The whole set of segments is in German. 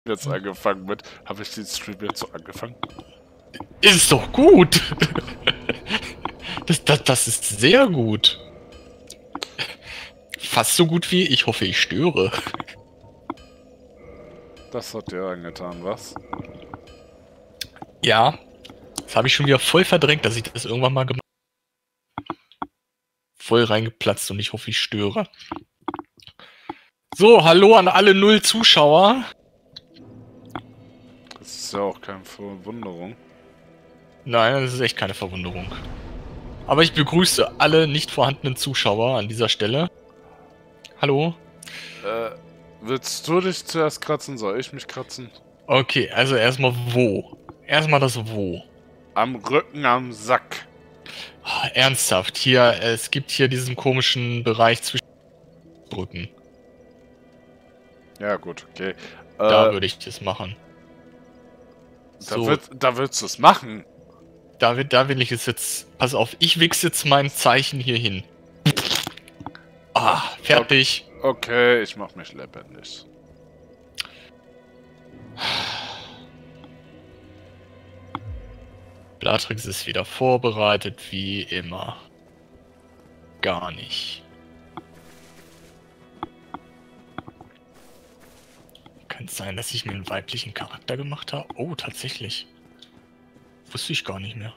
jetzt angefangen mit. Habe ich den Stream jetzt so angefangen? Ist doch gut. Das ist sehr gut. Fast so gut wie ich hoffe, ich störe. Das hat dir angetan, was? Ja, das habe ich schon wieder voll verdrängt, dass ich das irgendwann mal gemacht habe. Voll reingeplatzt und ich hoffe, ich störe. So, hallo an alle 0 Zuschauer. Das ist ja auch keine Verwunderung. Nein, das ist echt keine Verwunderung. Aber ich begrüße alle nicht vorhandenen Zuschauer an dieser Stelle. Hallo. Willst du dich zuerst kratzen? Soll ich mich kratzen? Okay, also erstmal wo? Erstmal das Wo. Am Rücken, am Sack. Ernsthaft, hier, es gibt hier diesen komischen Bereich zwischen Brücken. Ja gut, okay. Da würde ich das machen. Da willst du es machen? Da will ich es jetzt... Pass auf, ich wichse jetzt mein Zeichen hier hin. Ah, fertig. Okay, ich mach mich lebendig. Blatrix ist wieder vorbereitet, wie immer. Gar nicht. Kann es sein, dass ich mir einen weiblichen Charakter gemacht habe? Oh, tatsächlich. Wusste ich gar nicht mehr.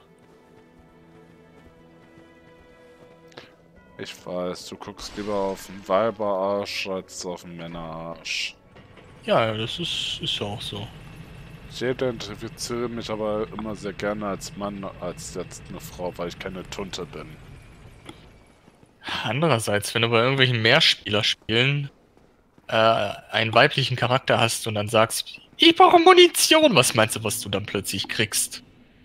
Ich weiß, du guckst lieber auf den Weiberarsch als auf den Männerarsch. Ja, das ist ja auch so. Ich identifiziere mich aber immer sehr gerne als Mann, als jetzt eine Frau, weil ich keine Tunte bin. Andererseits, wenn du bei irgendwelchen Mehrspielerspielen einen weiblichen Charakter hast und dann sagst, ich brauche Munition, was meinst du, was du dann plötzlich kriegst?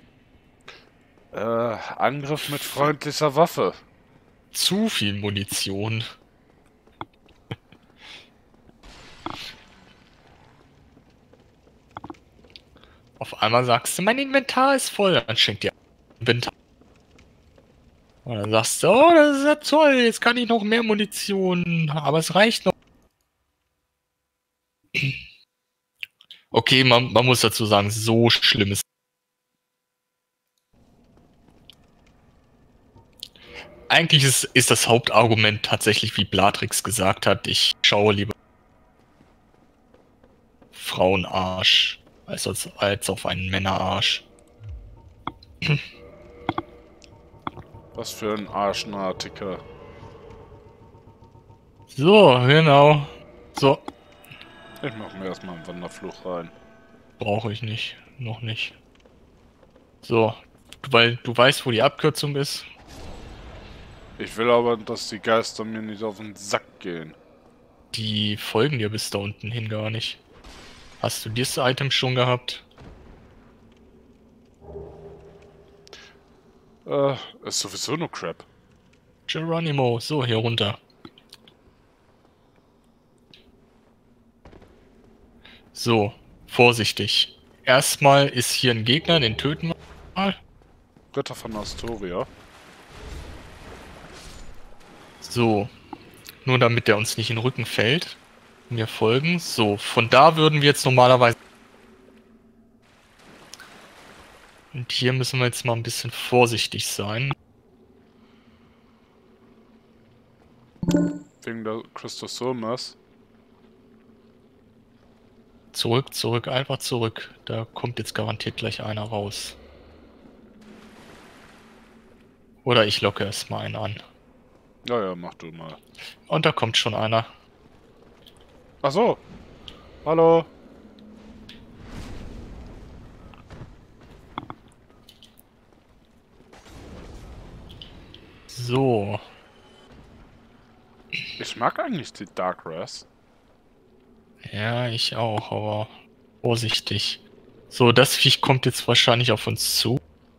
Angriff mit freundlicher Waffe. Zu viel Munition. Auf einmal sagst du, mein Inventar ist voll, dann schenkt dir Inventar. Und dann sagst du, oh, das ist ja toll, jetzt kann ich noch mehr Munition, aber es reicht noch. Okay, man muss dazu sagen, so schlimm ist. Eigentlich ist das Hauptargument tatsächlich, wie Blatrix gesagt hat, ich schaue lieber Frauenarsch als auf einen Männerarsch. Was für ein Arschnartiker. So, genau. So. Ich mach mir erstmal einen Wanderfluch rein. Brauche ich nicht. Noch nicht. So. Weil du weißt, wo die Abkürzung ist. Ich will aber, dass die Geister mir nicht auf den Sack gehen. Die folgen dir bis da unten hin gar nicht. Hast du dieses Item schon gehabt? Ist sowieso nur Crap. Geronimo, so, hier runter. So, vorsichtig. Erstmal ist hier ein Gegner, den töten wir mal. Ritter von Astoria. So, nur damit der uns nicht in den Rücken fällt. Mir folgen. So, von da würden wir jetzt normalerweise... Und hier müssen wir jetzt mal ein bisschen vorsichtig sein. Wegen der Christosomas. Zurück, einfach zurück. Da kommt jetzt garantiert gleich einer raus. Oder ich locke erstmal einen an. Ja, mach du mal. Und da kommt schon einer. Ach so. Hallo. So. Ich mag eigentlich die Dark Res. Ja, ich auch, aber vorsichtig. So, das Viech kommt jetzt wahrscheinlich auf uns zu.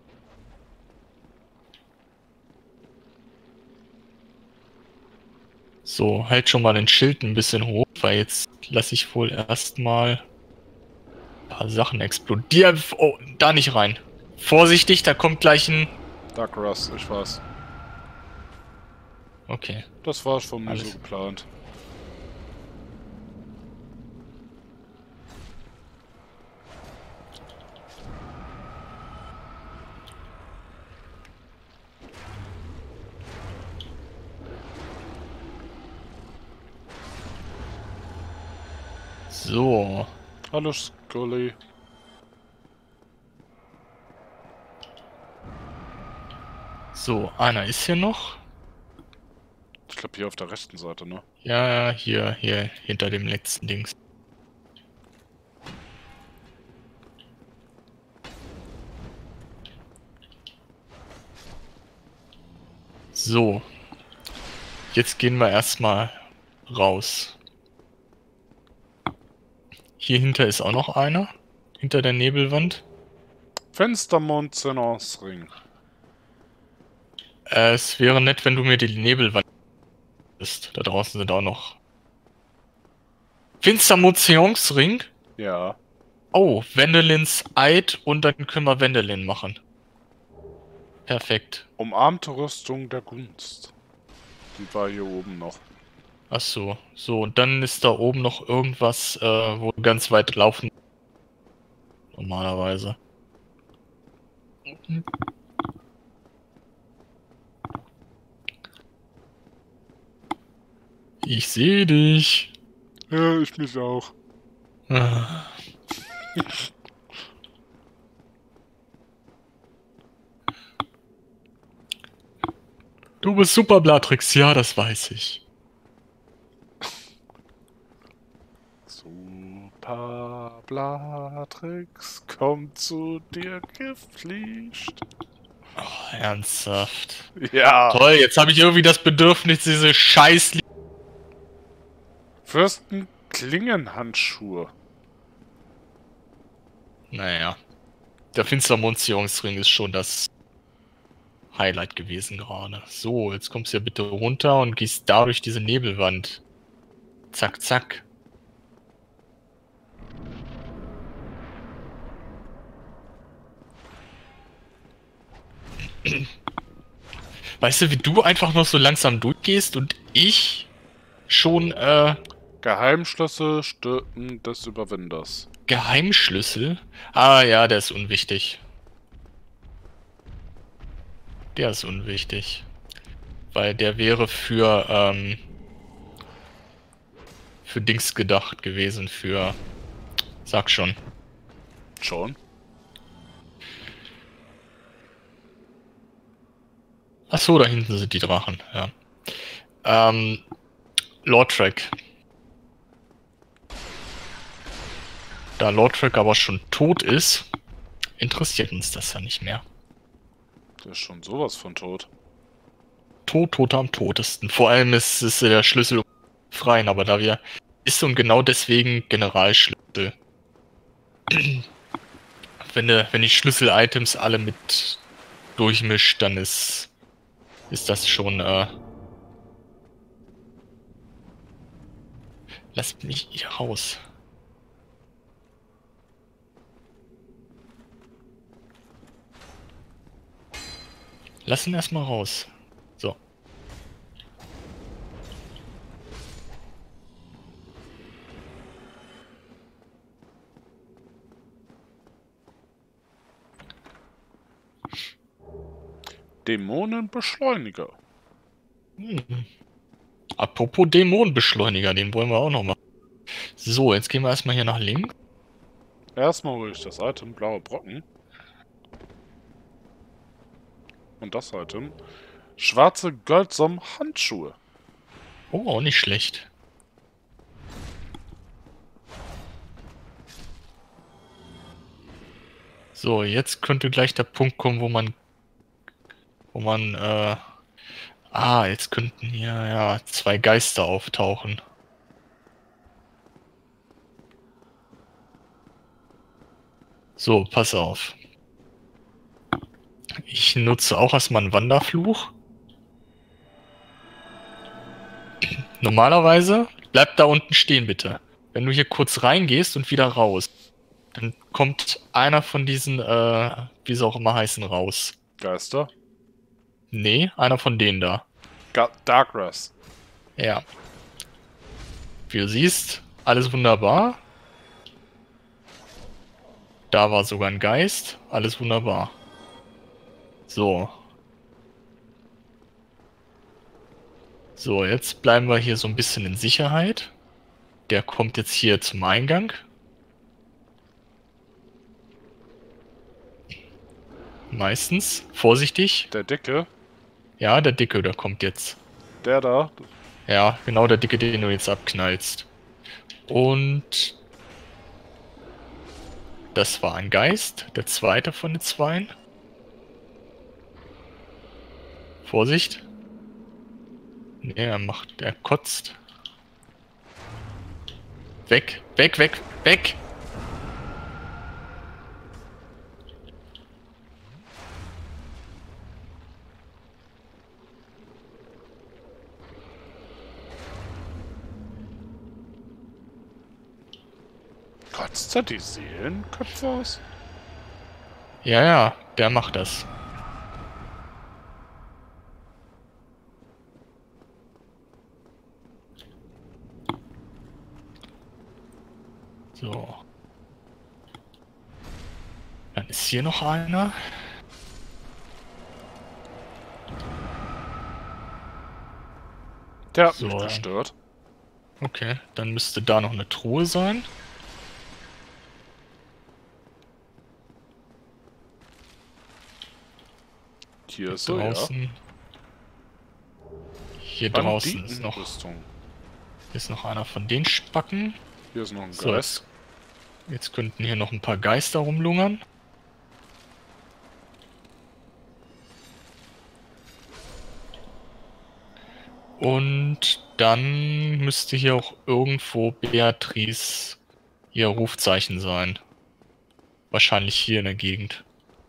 So, halt schon mal den Schild ein bisschen hoch, weil jetzt lasse ich wohl erstmal ein paar Sachen explodieren. Oh, da nicht rein. Vorsichtig, da kommt gleich ein... Dark Res, ich weiß. Okay. Das war von mir Alles. so geplant. So. Hallo Scully. So, einer ist hier noch. Ich glaube hier auf der rechten Seite, ne? Ja, hier hinter dem letzten Dings. So. Jetzt gehen wir erstmal raus. Hier hinter ist auch noch einer. Hinter der Nebelwand. Fenstermond-Ring. Es wäre nett, wenn du mir die Nebelwand ist. Da draußen sind auch noch. Finstermotionsring? Ja. Oh, Wendelins Eid und dann können wir Wendelin machen. Perfekt. Umarmte Rüstung der Gunst. Die war hier oben noch. Ach so. So, und dann ist da oben noch irgendwas, wo wir ganz weit laufen. Normalerweise. Ich sehe dich. Ja, ich mich auch. Ah. Du bist super, Blatrix. Ja, das weiß ich. Super Blatrix kommt zu dir gefliegt. Oh, ernsthaft. Ja. Toll, jetzt habe ich irgendwie das Bedürfnis, diese scheiß... Fürsten Klingenhandschuhe. Naja. Der Finstermonstierungsring ist schon das Highlight gewesen gerade. So, jetzt kommst du ja bitte runter und gehst da durch diese Nebelwand. Zack, zack. Weißt du, wie du einfach noch so langsam durchgehst und ich schon, Geheimschlüssel Stürken des Überwinders. Geheimschlüssel? Ah ja, der ist unwichtig. Der ist unwichtig. Weil der wäre für Dings gedacht gewesen, für... Sag schon. Schon? Ach so, da hinten sind die Drachen, ja. Lordtrack. Da Lordtrack aber schon tot ist, interessiert uns das ja nicht mehr. Der ist schon sowas von tot. Toter am totesten. Vor allem ist der Schlüssel freien, aber da wir... Ist und genau deswegen Generalschlüssel. Wenn die Schlüssel-Items alle mit durchmischt, dann ist das schon, Lasst mich hier raus. Lass ihn erstmal raus. So. Dämonenbeschleuniger. Apropos Dämonenbeschleuniger, den wollen wir auch noch machen. So, jetzt gehen wir erstmal hier nach links. Erstmal hole ich das Item, blaue Brocken. Und das Item, schwarze Goldsom-Handschuhe. Oh, auch nicht schlecht. So, jetzt könnte gleich der Punkt kommen, wo man, jetzt könnten hier, ja, zwei Geister auftauchen. So, pass auf. Ich nutze auch erstmal einen Wanderfluch. Normalerweise, bleib da unten stehen, bitte. Wenn du hier kurz reingehst und wieder raus, dann kommt einer von diesen, wie sie auch immer heißen, raus. Geister? Nee, einer von denen da. Darkras. Ja. Wie du siehst, alles wunderbar. Da war sogar ein Geist. Alles wunderbar. So. So, jetzt bleiben wir hier so ein bisschen in Sicherheit. Der kommt jetzt hier zum Eingang. Meistens. Vorsichtig. Der Dicke, Ja, der Dicke, der kommt jetzt. der da. Ja, genau der Dicke, den du jetzt abknallst. Und das war ein Geist, der zweite von den zweien. Vorsicht. Nee, er kotzt. Weg, weg, weg, weg! Kotzt er die Seelenköpfe aus? Ja, ja, der macht das. So. Dann ist hier noch einer. Der hat So. mich gestört. Okay, dann müsste da noch eine Truhe sein. Hier ist so, ja. Draußen. Hier draußen ist noch, Banditenrüstung. ist noch einer von den Spacken. Hier ist noch ein So, Geist. jetzt könnten hier noch ein paar Geister rumlungern. Und dann müsste hier auch irgendwo Beatrice ihr Rufzeichen sein. Wahrscheinlich hier in der Gegend.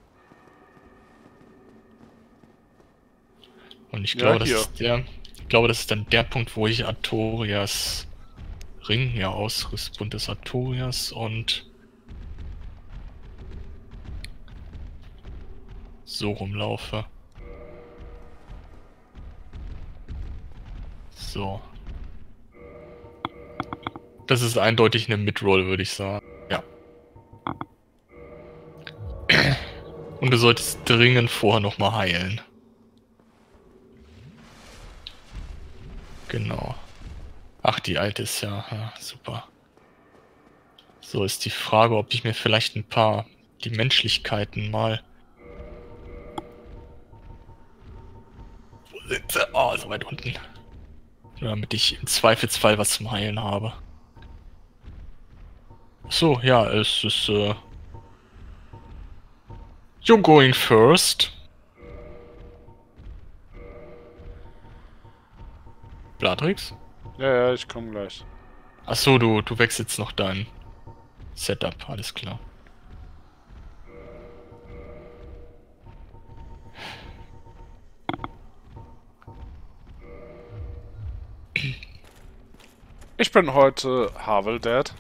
Und ich glaube, Ja, das ist dann der Punkt, wo ich Artorias Ring hier ausrüste. Bund des Artorias und so rumlaufe. So. Das ist eindeutig eine Midroll, würde ich sagen. Ja. Und du solltest dringend vorher nochmal heilen. Genau. Ach, die alte ist ja super. So ist die Frage, ob ich mir vielleicht ein paar die Menschlichkeiten mal... Wo sind sie? Oh, so weit unten. Nur damit ich im Zweifelsfall was zum Heilen habe. So, ja, es ist... You're going first. Blatrix? Ja, ich komme gleich. Achso, du wechselst noch dein Setup, alles klar. Ich bin heute Haveldad.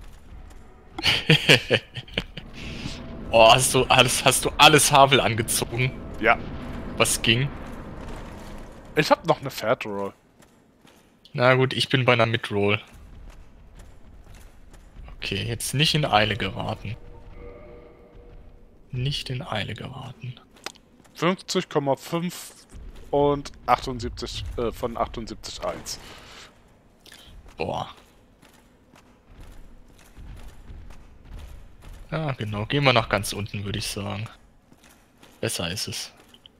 Oh, hast du alles Havel angezogen, Ja. was ging? Ich hab noch eine Fat Roll. Na gut, ich bin bei einer Midroll. Okay, jetzt nicht in Eile geraten. Nicht in Eile geraten. 50,5 und 78 von 78,1. Boah. Ja, genau. Gehen wir nach ganz unten, würde ich sagen. Besser ist es.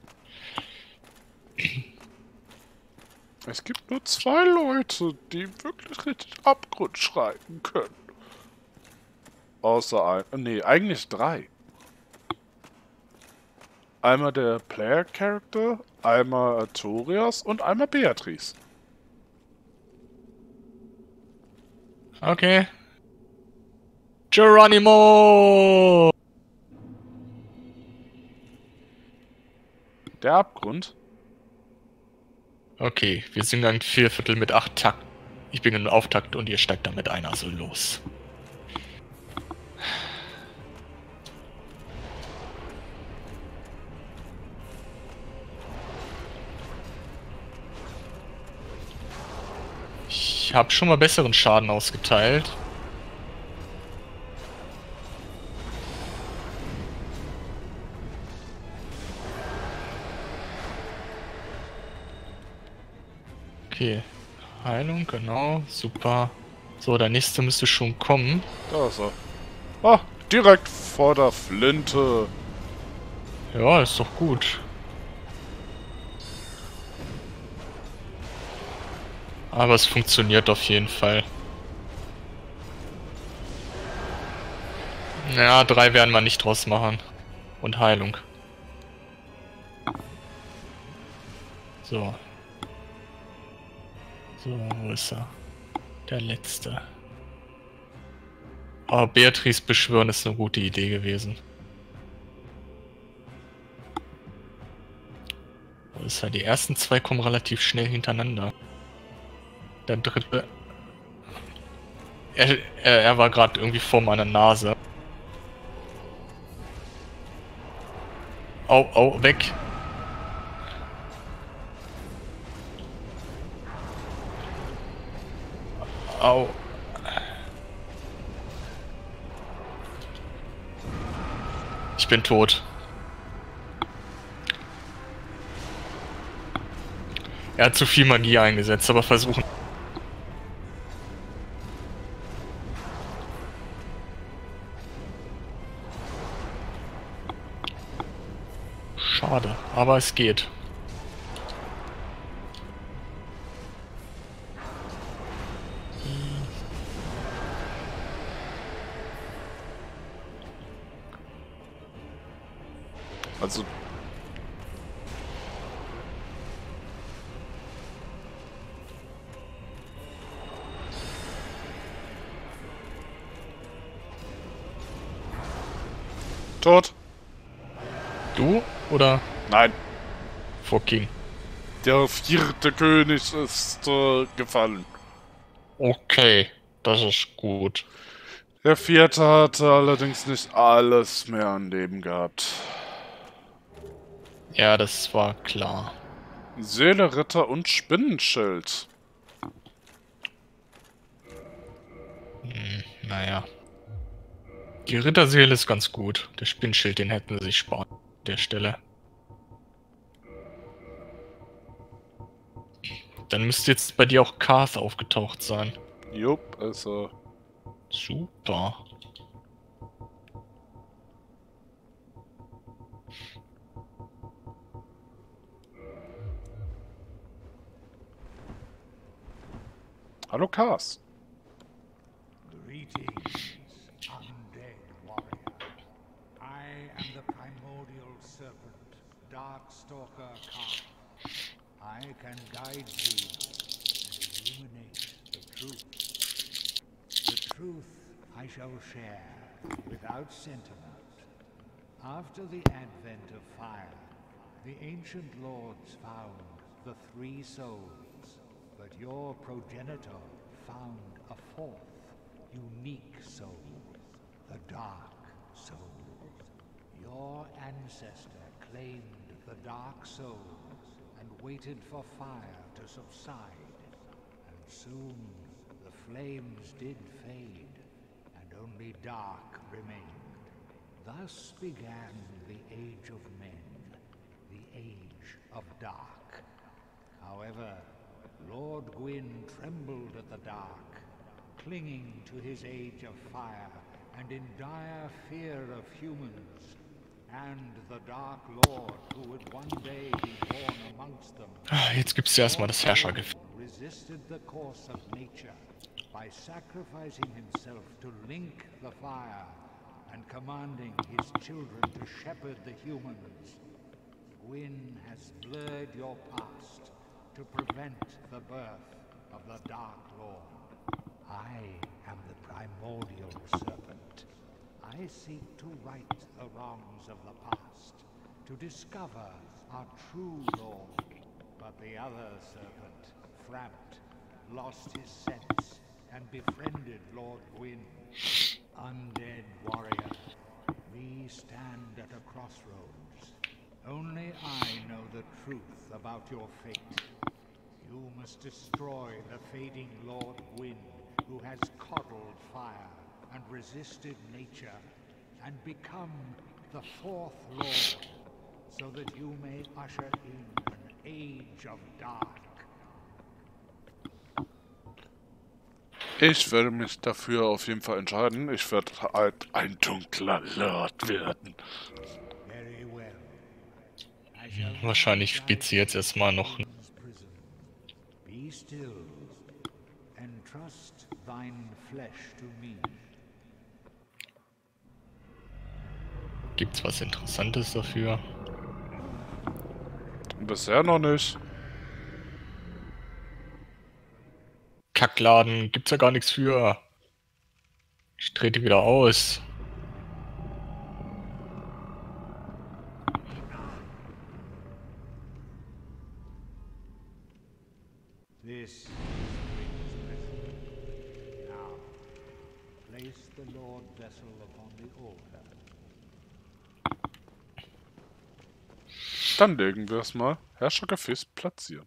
Es gibt nur 2 Leute, die wirklich richtig Abgrund schreiten können. Außer ein... Nee, eigentlich 3. Einmal der Player-Character, einmal Artorias und einmal Beatrice. Okay. Geronimo! Der Abgrund? Okay, wir sind dann 4/4 mit 8 Takt. Ich bin in Auftakt und ihr steigt damit ein, also los. Ich habe schon mal besseren Schaden ausgeteilt. Okay, Heilung, genau, super. So, der nächste müsste schon kommen. Da ist er. Ah, direkt vor der Flinte. Ja, ist doch gut. Aber es funktioniert auf jeden Fall. Ja, 3 werden wir nicht draus machen. Und Heilung. So. So, wo ist er? Der letzte. Oh, Beatrice beschwören ist eine gute Idee gewesen. Wo ist er? Die ersten 2 kommen relativ schnell hintereinander. Der dritte... Er war gerade irgendwie vor meiner Nase. Au, au, weg. Au. Ich bin tot. Er hat zu viel Magie eingesetzt, aber versuchen. Schade, aber es geht. Also... Tot? Du oder Nein. Fucking? Der 4. König ist gefallen. Okay, das ist gut. Der 4. hatte allerdings nicht alles mehr an Leben gehabt. Ja, das war klar. Seele, Ritter und Spinnenschild. Naja. Die Ritterseele ist ganz gut. Der Spinnschild, den hätten sie sich sparen an der Stelle. Dann müsste jetzt bei dir auch Karth aufgetaucht sein. Jupp, also... Super. Hallo Kars. Greetings, undead warrior. I am the primordial serpent, Darkstalker Khan. I can guide you and illuminate the truth. The truth I shall share without sentiment. After the advent of fire, the ancient lords found the 3 souls, but your progenitor found a 4th, unique soul, the Dark Soul. Your ancestor claimed the Dark Souls and waited for fire to subside, and soon the flames did fade, and only dark remained. Thus began the Age of Men, the Age of Dark. However, Lord Gwyn trembled at the dark, clinging to his Age of Fire and in dire fear of humans, and the Dark Lord who would one day be born amongst them. Jetzt gibt's ja erstmal das Herrschergift. Resisted the course of nature by sacrificing himself to link the fire and commanding his children to shepherd the humans. Gwyn has blurred your past to prevent the birth of the Dark Lord. I am the primordial serpent. I seek to right the wrongs of the past, to discover our true Lord. But the other serpent, Framt, lost his sense and befriended Lord Gwyn. Undead warrior, we stand at a crossroads. Only I know the truth about your fate. You must destroy the fading Lord Gwyn, who has coddled fire and resisted nature, and become the 4th Lord, so that you may usher in an age of dark. Ich werde mich dafür auf jeden Fall entscheiden. Ich werde halt ein dunkler Lord werden. Very well. I shall Wahrscheinlich spielt sie jetzt erstmal noch. prison. Be still and trust thine flesh to me. Gibt's was Interessantes dafür? Bisher noch nicht. Kackladen, gibt's ja gar nichts für. Ich trete wieder aus. This is the king's prison. Now, place the Lord vessel upon the altar. Dann legen wir es mal. Herrschergefäß platzieren.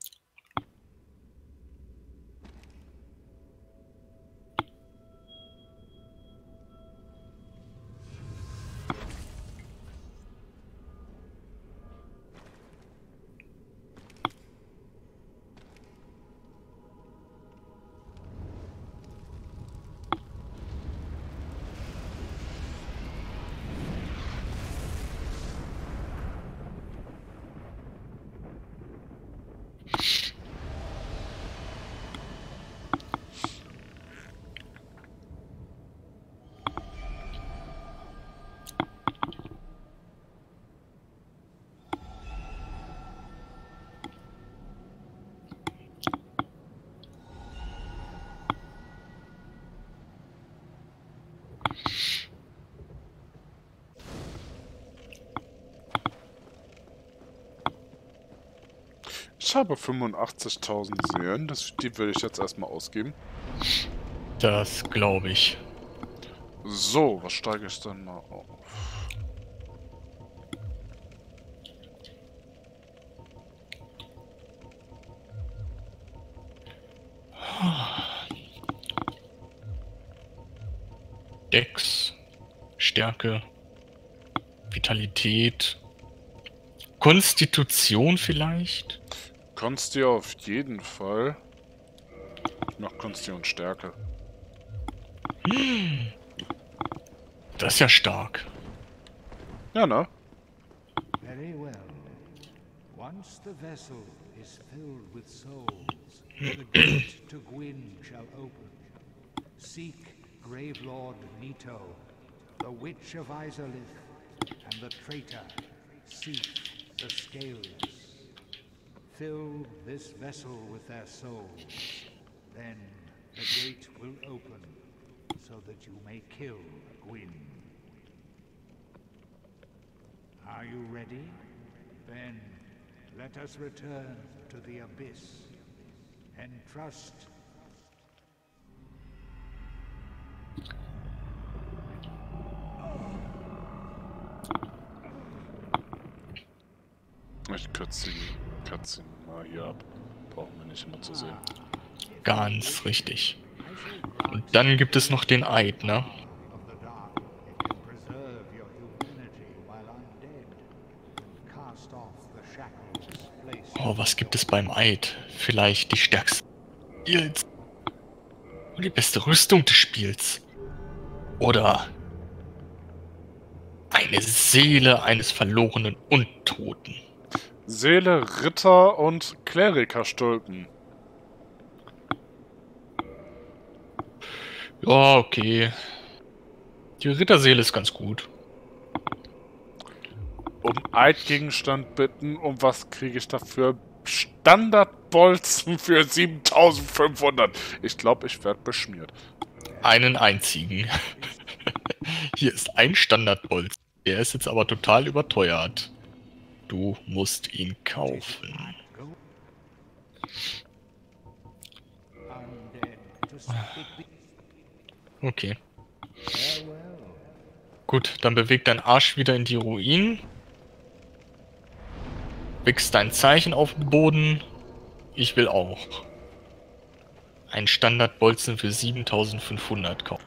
Ich habe 85.000 Seelen, die will ich jetzt erstmal ausgeben. Das glaube ich. So, was steige ich dann mal auf? Dex, Stärke, Vitalität, Konstitution vielleicht? Konsti auf jeden Fall. Noch Konsti und Stärke. Das ist ja stark. Ja, ne? Very well. Once the vessel is filled with souls, the gate to Gwyn shall open. Seek Gravelord Nito, the Witch of Izalith, and the traitor, Seek the Scales. Fill this vessel with their souls. Then the gate will open, so that you may kill Gwyn. Are you ready? Then let us return to the Abyss and trust. Ich kürze die Cutscene mal hier ab. Brauchen wir nicht immer zu sehen. Ganz richtig. Und dann gibt es noch den Eid, ne? Of the dark, it can preserve your humanity while undead, and cast off the shackles placed. Oh, was gibt es beim Eid? Vielleicht die stärksten Skills. Und die beste Rüstung des Spiels. Oder eine Seele eines verlorenen Untoten. Seele, Ritter und Klerikerstulpen. Ja, okay. Die Ritterseele ist ganz gut. Um Eidgegenstand bitten, um was kriege ich dafür? Standardbolzen für 7500. Ich glaube, ich werde beschmiert. Einen einzigen. Hier ist ein Standardbolz. Der ist jetzt aber total überteuert. Du musst ihn kaufen. Go. Undead to speak. Okay. Farewell. Gut, dann beweg dein Arsch wieder in die Ruinen. Wichst dein Zeichen auf den Boden. Ich will auch. Ein Standardbolzen für 7500 kaufen.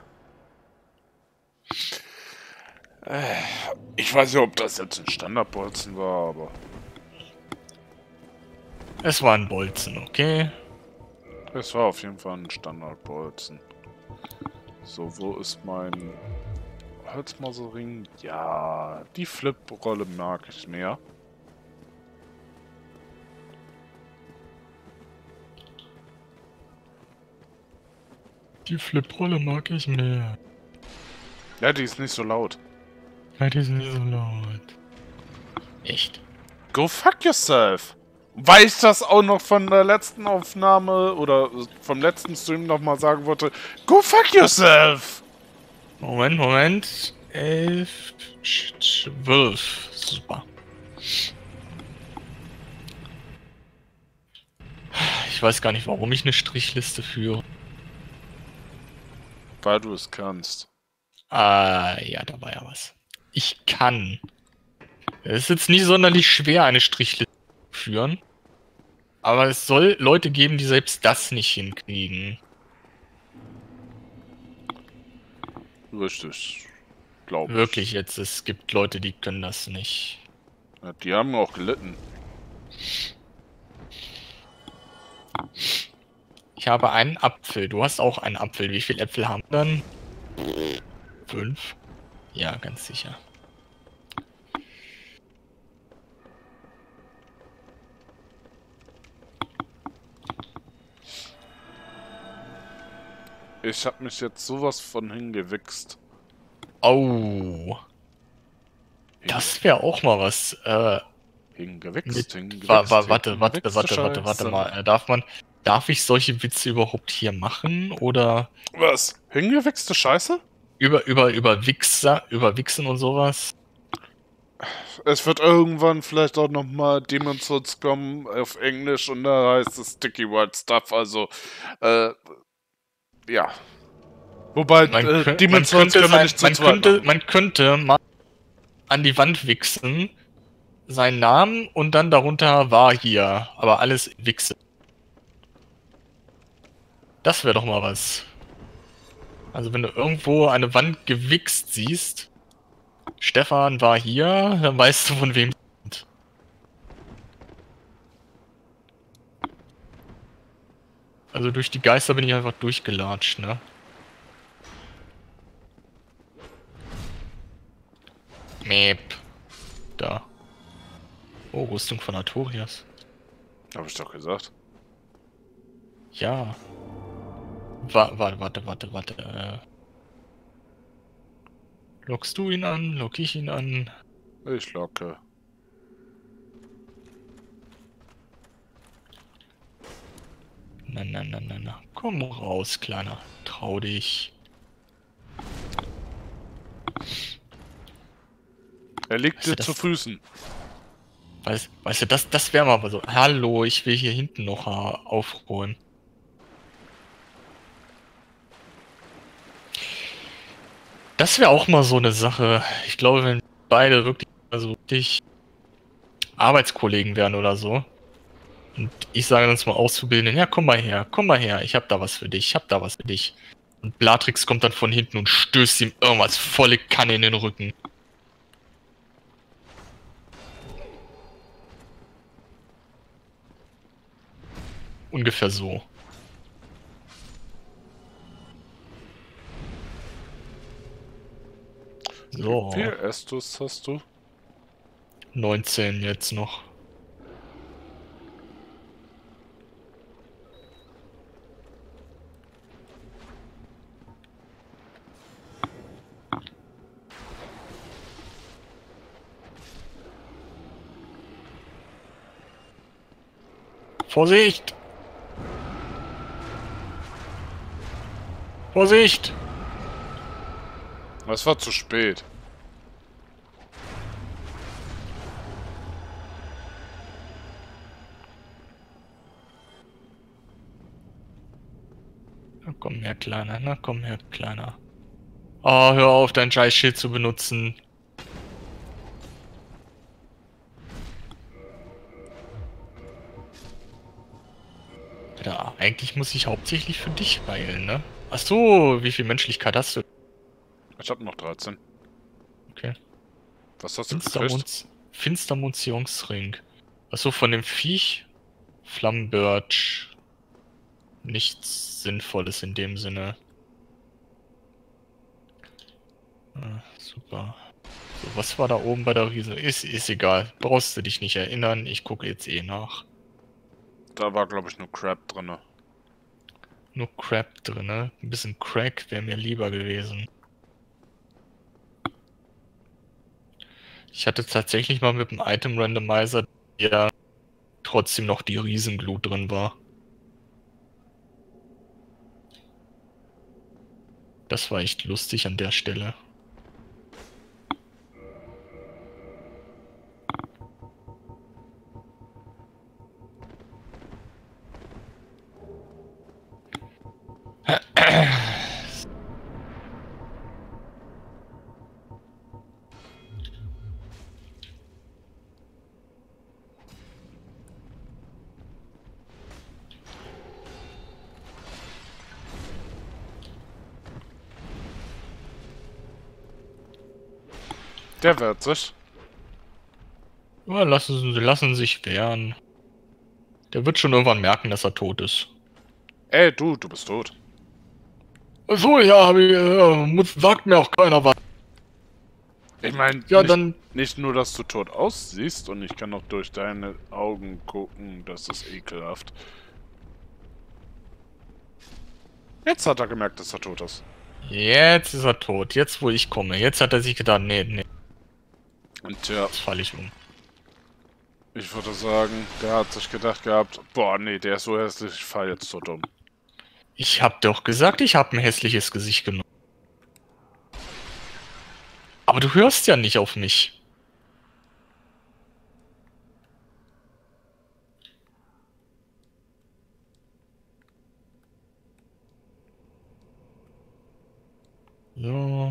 Ich weiß nicht, ob das jetzt ein Standardbolzen war, aber... Es war ein Bolzen, okay? Es war auf jeden Fall ein Standardbolzen. So, wo ist mein Holzmauserring? Ja, die Flip-Rolle mag ich mehr. Die Flip-Rolle mag ich mehr. Ja, die ist nicht so laut. Ja, die sind nicht so laut. Echt? Go fuck yourself! Weil ich das auch noch von der letzten Aufnahme oder vom letzten Stream nochmal sagen wollte. Go fuck yourself! Moment. 11, 12. Super. Ich weiß gar nicht, warum ich eine Strichliste führe. Weil du es kannst. Ah, ja, da war ja was. Ich kann. Es ist jetzt nicht sonderlich schwer, eine Strichliste zu führen. Aber es soll Leute geben, die selbst das nicht hinkriegen. Richtig. Glaube ich. Wirklich jetzt, es gibt Leute, die können das nicht. Ja, die haben auch gelitten. Ich habe einen Apfel, du hast auch einen Apfel. Wie viele Äpfel haben wir dann? 5? Ja, ganz sicher. Ich habe mich jetzt sowas von hingewichst. Oh. Das wäre auch mal was. Hingewichst. Warte mal. Darf ich solche Witze überhaupt hier machen? Oder Was? Hingewichste Scheiße? über Wichsen und sowas? Es wird irgendwann vielleicht auch nochmal Demon's Souls kommen auf Englisch und da heißt es Sticky White Stuff, also, ja. Wobei, Demon's Souls können wir nicht zu zweit machen. Man könnte mal an die Wand wichsen, seinen Namen und dann darunter war hier, aber alles Wichse. Das wäre doch mal was. Also wenn du irgendwo eine Wand gewichst siehst, Stefan war hier, dann weißt du, von wem es kommt. Also durch die Geister bin ich einfach durchgelatscht, ne? Mäp. Da. Oh, Rüstung von Artorias. Hab ich doch gesagt. Ja. Warte. Lockst du ihn an? Lock ich ihn an? Ich locke. Na. Komm raus, Kleiner. Trau dich. Er liegt Weißt du dir das? zu Füßen. Weißt du, das wäre mal so. Hallo, ich will hier hinten noch aufräumen. Das wäre auch mal so eine Sache. Ich glaube, wenn beide wirklich, also wirklich Arbeitskollegen wären oder so. Und ich sage dann mal Auszubildenden, ja, komm mal her, ich hab da was für dich, Und Blatrix kommt dann von hinten und stößt ihm irgendwas volle Kanne in den Rücken. Ungefähr so. So. Wie viel Estus hast du? 19 jetzt noch. Vorsicht! Vorsicht! Es war zu spät. Na komm her, Kleiner. Oh, hör auf, dein Scheißschild zu benutzen. Ja, eigentlich muss ich hauptsächlich für dich weilen, ne? Ach so, wie viel Menschlichkeit hast du? Ich hab noch 13. Okay. Was hast du gekriegt? Finstermuntionsring. Ach so, von dem Viech? Flammenbirch. Nichts Sinnvolles in dem Sinne. Ah, super. So, was war da oben bei der Riese? Ist egal. Brauchst du dich nicht erinnern. Ich gucke jetzt eh nach. Da war, glaube ich, nur Crab drin. Nur Crap drin, ne? Ein bisschen Crack wäre mir lieber gewesen. Ich hatte tatsächlich mal mit dem Item Randomizer, der trotzdem noch die Riesenglut drin war. Das war echt lustig an der Stelle. Der wehrt sich. Ja, lassen sich wehren. Der wird schon irgendwann merken, dass er tot ist. Ey, du bist tot. So, ja, sagt mir auch keiner was. Ich meine, Ja, dann. nicht nur, dass du tot aussiehst und ich kann auch durch deine Augen gucken, das ist ekelhaft. Jetzt hat er gemerkt, dass er tot ist. Jetzt ist er tot. Jetzt, wo ich komme. Jetzt hat er sich gedacht, nee, Und ja, jetzt falle ich um. ich würde sagen, der hat sich gedacht gehabt, boah, nee, der ist so hässlich, ich fall jetzt so dumm. Ich hab doch gesagt, ich hab ein hässliches Gesicht genommen. Aber du hörst ja nicht auf mich. So.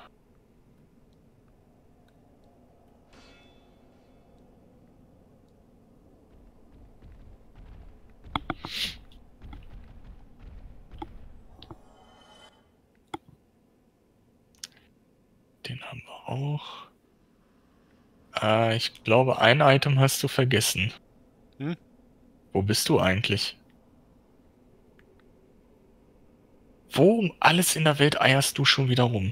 Den haben wir auch. Ich glaube, ein Item hast du vergessen. Hm? Wo bist du eigentlich? Wo um alles in der Welt eierst du schon wieder rum?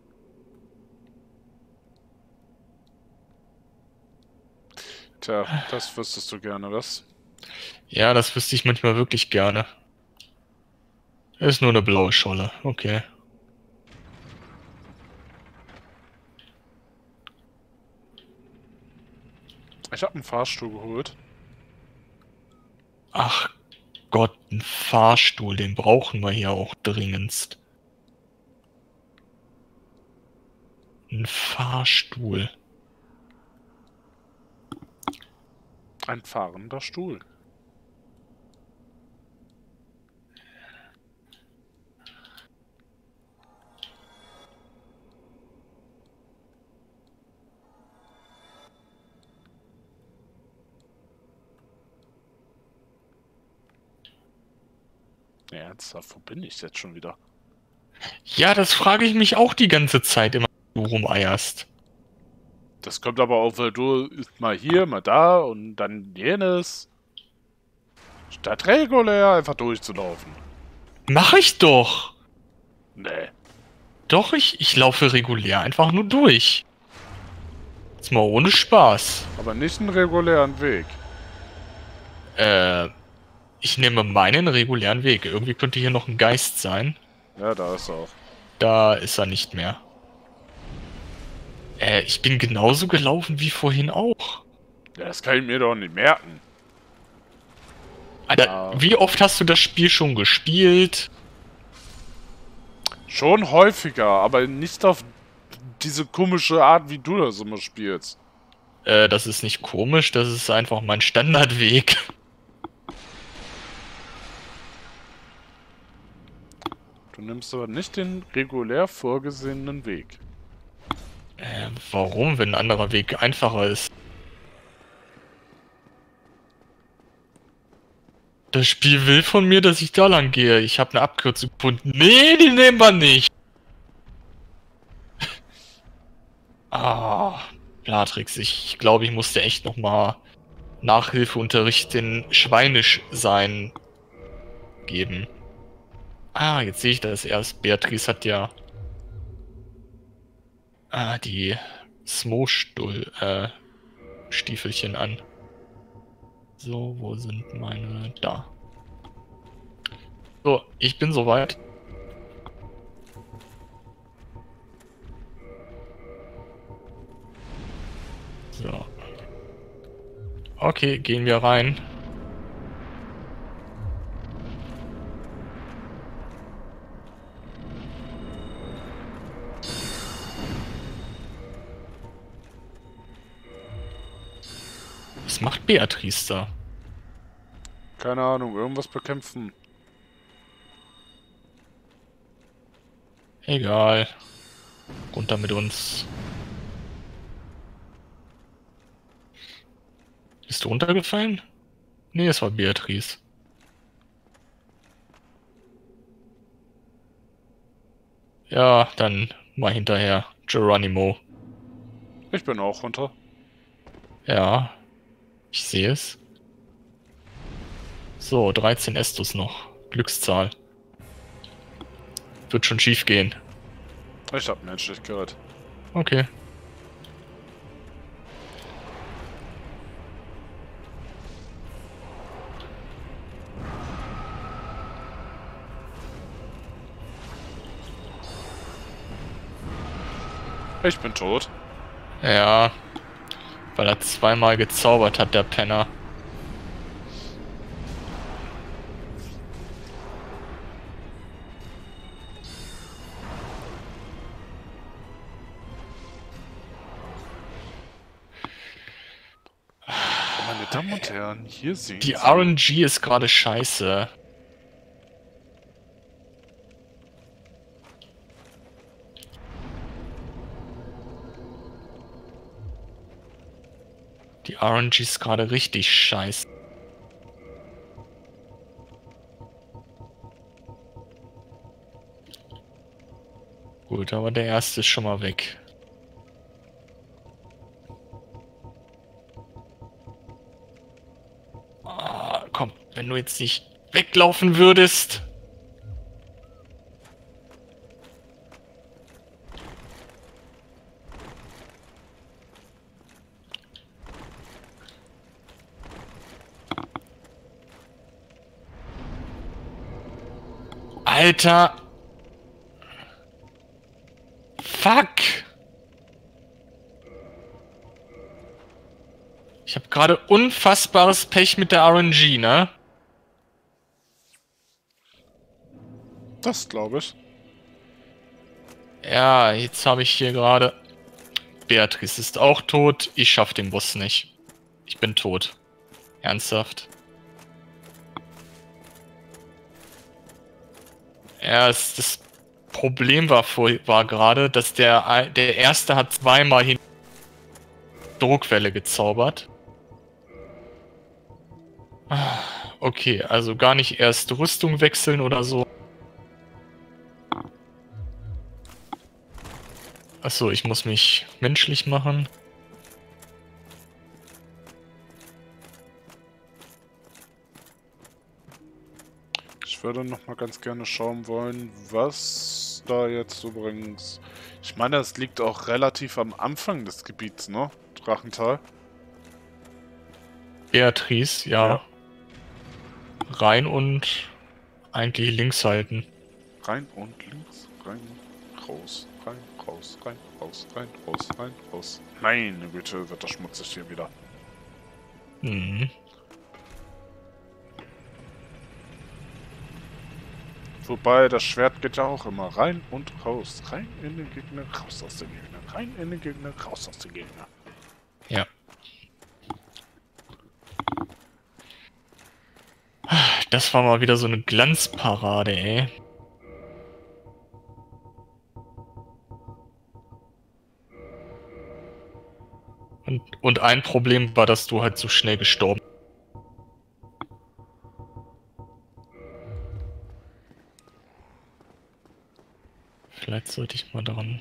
Tja, das wüsstest du gerne, was? Ja, das wüsste ich manchmal wirklich gerne. Ist nur eine blaue Scholle, okay. Ich habe einen Fahrstuhl geholt. Ach Gott, ein Fahrstuhl, den brauchen wir hier auch dringendst. Ein Fahrstuhl. Ein fahrender Stuhl. Ernsthaft, wo bin ich jetzt schon wieder? Ja, das frage ich mich auch die ganze Zeit immer, wenn du rumeierst. Das kommt aber auch, weil du mal hier, mal da und dann jenes. Statt regulär einfach durchzulaufen. Mach ich doch. Nee. Doch, ich laufe regulär einfach nur durch. Jetzt mal ohne Spaß. Aber nicht einen regulären Weg. Ich nehme meinen regulären Weg. Irgendwie könnte hier noch ein Geist sein. Ja, da ist er auch. Da ist er nicht mehr. Ich bin genauso gelaufen wie vorhin auch. Ja, das kann ich mir doch nicht merken. Alter, wie oft hast du das Spiel schon gespielt? Schon häufiger, aber nicht auf diese komische Art, wie du das immer spielst. Das ist nicht komisch, das ist einfach mein Standardweg. Du nimmst aber nicht den regulär vorgesehenen Weg. Warum, wenn ein anderer Weg einfacher ist? Das Spiel will von mir, dass ich da lang gehe. Ich habe eine Abkürzung gefunden. Nee, die nehmen wir nicht. Blatrix, ich glaube, ich musste echt nochmal Nachhilfeunterricht in Schweinisch sein geben. Jetzt sehe ich das erst. Beatrice hat ja die Stiefelchen an. So, wo sind meine? Da. So, ich bin soweit. So. Okay, gehen wir rein. Was macht Beatrice da? Keine Ahnung, irgendwas bekämpfen. Egal. Runter mit uns. Bist du runtergefallen? Nee, es war Beatrice. Ja, dann mal hinterher. Geronimo. Ich bin auch runter. Ja, ich sehe es. So, 13 Estus noch. Glückszahl. Wird schon schief gehen. Ich hab menschlich gehört. Okay. Ich bin tot. Ja, weil er zweimal gezaubert hat, der Penner. Meine Damen und Herren, hier sehen Die Sie. RNG ist gerade scheiße. Die RNG ist gerade richtig scheiße. Gut, aber der erste ist schon mal weg. Ah, komm, wenn du jetzt nicht weglaufen würdest. Alter. Fuck. Ich habe gerade unfassbares Pech mit der RNG, ne? Das glaube ich. Ja, jetzt habe ich hier gerade... Beatrice ist auch tot. Ich schaff den Boss nicht. Ich bin tot. Ernsthaft. Ja, das Problem war gerade, dass der erste hat zweimal hin Druckwelle gezaubert. Okay, also gar nicht erst Rüstung wechseln oder so. Achso, ich muss mich menschlich machen. Ich würde noch mal ganz gerne schauen wollen, was da jetzt übrigens... Ich meine, es liegt auch relativ am Anfang des Gebiets, ne? Drachental. Beatrice, ja. Rein und eigentlich links halten. Rein und links, rein, raus, rein, raus, rein, raus, rein, raus, rein, raus. Meine Güte, wird das schmutzig hier wieder. Mhm. Wobei, das Schwert geht ja auch immer rein und raus. Rein in den Gegner, raus aus dem Gegner. Rein in den Gegner, raus aus dem Gegner. Ja. Das war mal wieder so eine Glanzparade, ey. Und ein Problem war, dass du halt so schnell gestorben bist. Vielleicht sollte ich mal daran...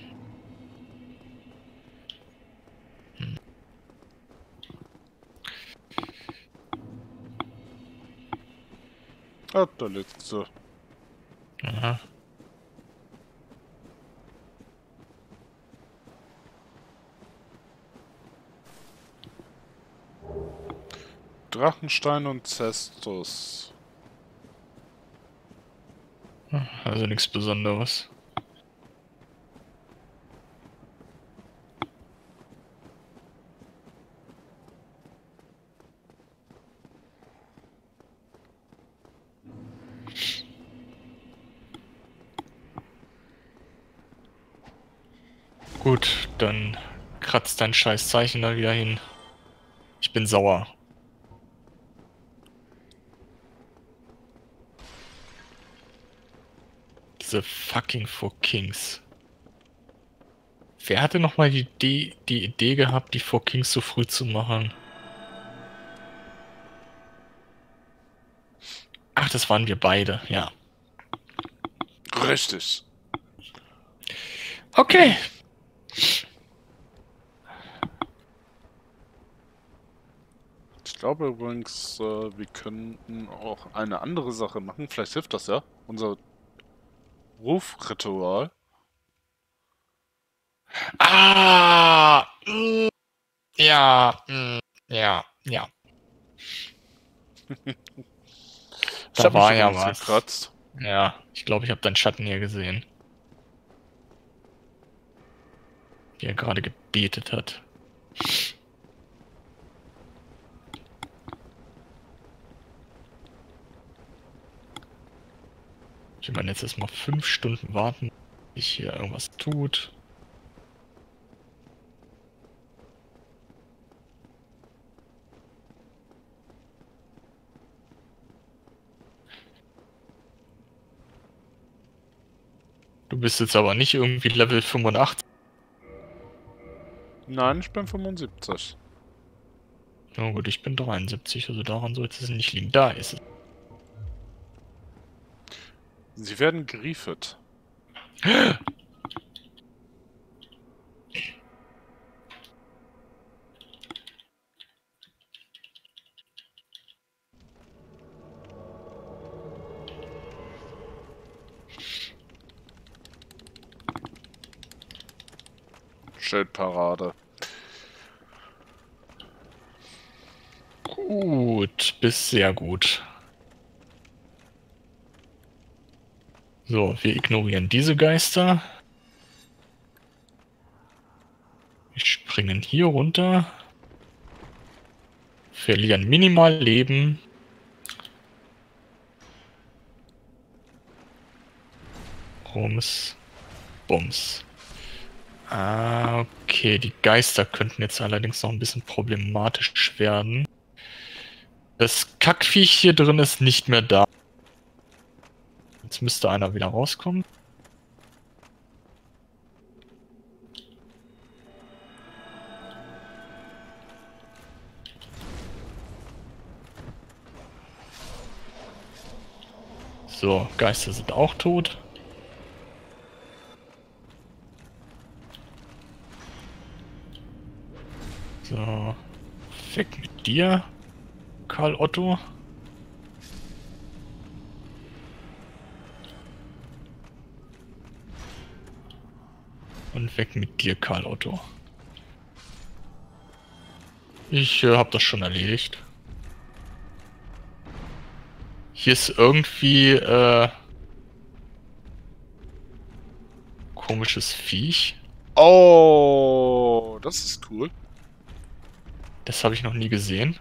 Ah, der letzte. Aha. Drachenstein und Cestus. Also nichts Besonderes. Gut, dann kratzt dein scheiß Zeichen da wieder hin. Ich bin sauer. Diese fucking Four Kings. Wer hatte nochmal die Idee gehabt, die Four Kings so früh zu machen? Ach, das waren wir beide, ja. Richtig. Okay. Ich glaube übrigens, wir könnten auch eine andere Sache machen. Vielleicht hilft das ja. Unser Rufritual. Ah! Ja, ja, ja. Ich Da hab mich war ja übrigens was. gekratzt. Ja, ich glaube, ich habe deinen Schatten hier gesehen. Wie er gerade gebetet hat. Ich meine, jetzt erstmal 5 Stunden warten, bis hier irgendwas tut. Du bist jetzt aber nicht irgendwie Level 85. Nein, ich bin 75. Na gut, ich bin 73, also daran sollte es nicht liegen. Da ist es. Sie werden geriefet. Schildparade. Gut, bis sehr gut. So, wir ignorieren diese Geister. Wir springen hier runter. Verlieren minimal Leben. Rums. Bums. Ah, okay. Die Geister könnten jetzt allerdings noch ein bisschen problematisch werden. Das Kackviech hier drin ist nicht mehr da. Jetzt müsste einer wieder rauskommen. So, Geister sind auch tot. So, weg mit dir, Karl Otto. Und weg mit dir, Karl Otto. Ich habe das schon erledigt. Hier ist irgendwie komisches Viech. Oh, das ist cool. Das habe ich noch nie gesehen.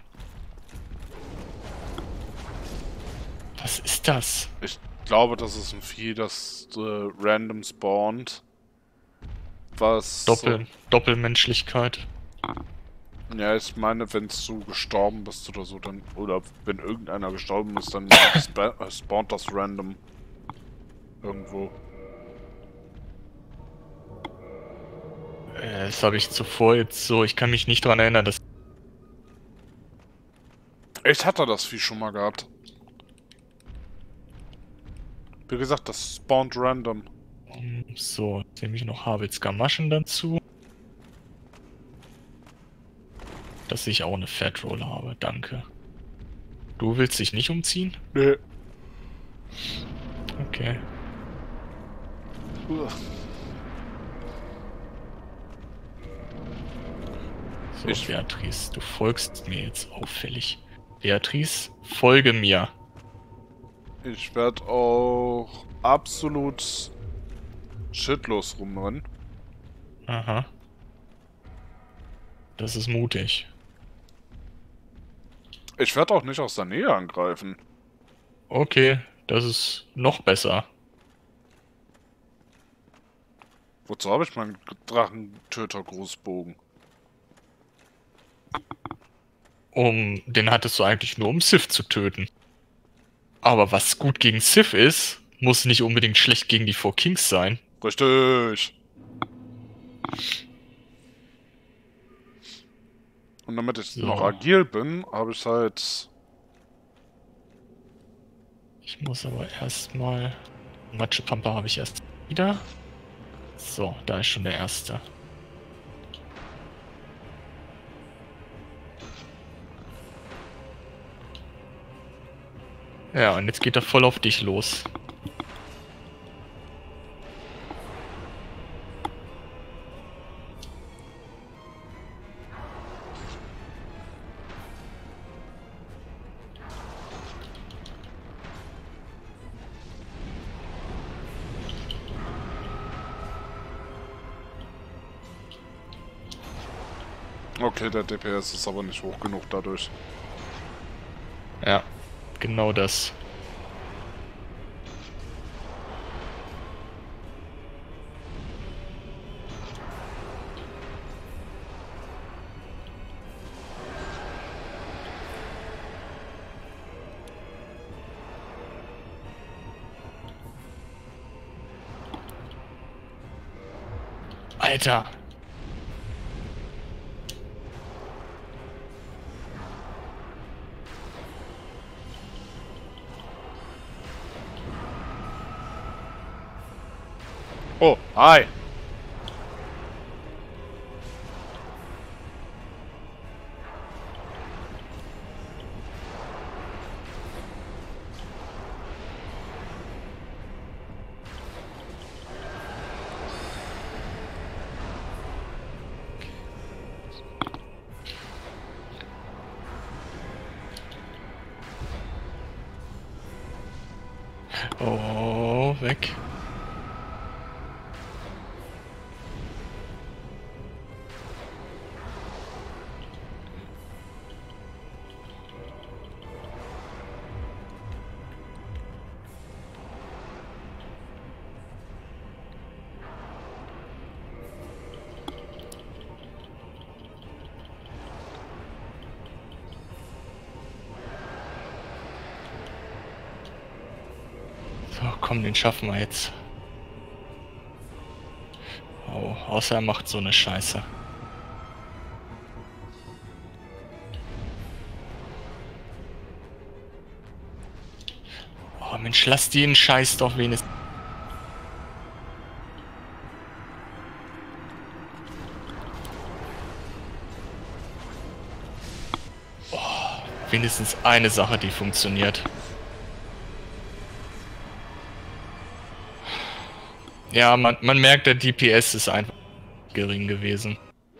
Was ist das? Ich glaube, das ist ein Vieh, das random spawnt. Was... Doppelmenschlichkeit. Ja, ich meine, wenn du gestorben bist oder so, dann... Oder wenn irgendeiner gestorben ist, dann spawnt das random. Irgendwo. Das habe ich zuvor jetzt so... Ich kann mich nicht dran erinnern, dass... Ich hatte das Vieh schon mal gehabt. Wie gesagt, das spawnt random. So, jetzt nehme ich noch Havels Gamaschen dazu. Dass ich auch eine Fat Roll habe, danke. Du willst dich nicht umziehen? Nee. Okay. So, Ich- Beatrice, du folgst mir jetzt auffällig. Beatrice, folge mir. Ich werde auch absolut shitlos rumrennen. Aha. Das ist mutig. Ich werde auch nicht aus der Nähe angreifen. Okay, das ist noch besser. Wozu habe ich meinen Drachentöter-Großbogen? Den hattest du eigentlich nur, um Sith zu töten. Aber was gut gegen Sith ist, muss nicht unbedingt schlecht gegen die Four Kings sein. Richtig. Und damit ich So. noch agil bin, habe ich halt... Ich muss aber erstmal... Matschepampa habe ich erst wieder. So, da ist schon der erste. Ja, und jetzt geht er voll auf dich los. Okay, der DPS ist aber nicht hoch genug dadurch. Ja, genau das. Alter! Oh, hi! Oh, weg. So, komm, den schaffen wir jetzt. Oh, außer er macht so eine Scheiße. Oh Mensch, lass den Scheiß doch wenigstens. Oh, wenigstens eine Sache, die funktioniert. Ja, man merkt, der DPS ist einfach gering gewesen.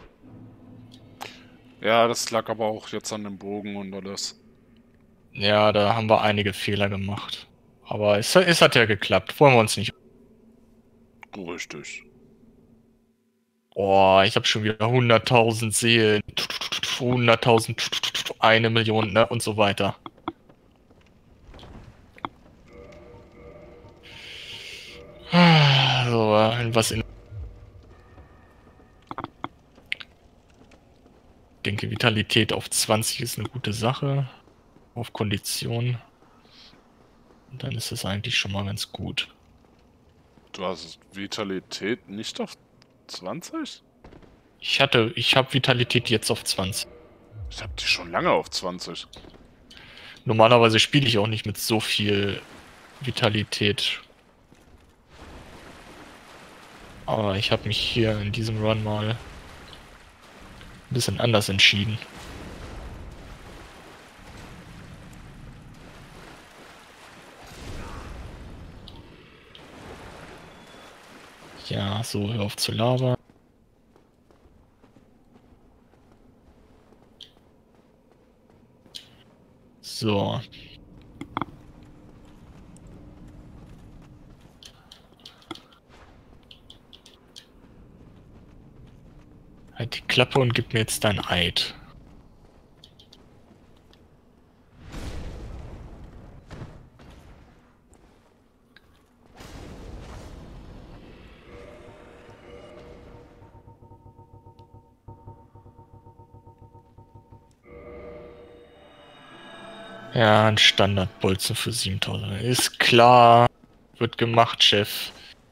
Ja, das lag aber auch jetzt an dem Bogen und alles. Ja, da haben wir einige Fehler gemacht. Aber es hat ja geklappt. Wollen wir uns nicht... Richtig. Oh, ich habe schon wieder 100.000 Seelen. 100.000, 1 Million, ne? Und so weiter. So, was in... Ich denke, Vitalität auf 20 ist eine gute Sache. Auf Kondition. Und dann ist es eigentlich schon mal ganz gut. Du hast Vitalität nicht auf 20? Ich habe Vitalität jetzt auf 20. Ich hab die schon lange auf 20. Normalerweise spiele ich auch nicht mit so viel Vitalität. Aber ich habe mich hier in diesem Run mal ein bisschen anders entschieden. Ja, so, hör auf zu labern. So. Halt die Klappe und gib mir jetzt dein Eid. Ja, ein Standardbolzen für 7000. Ist klar. Wird gemacht, Chef.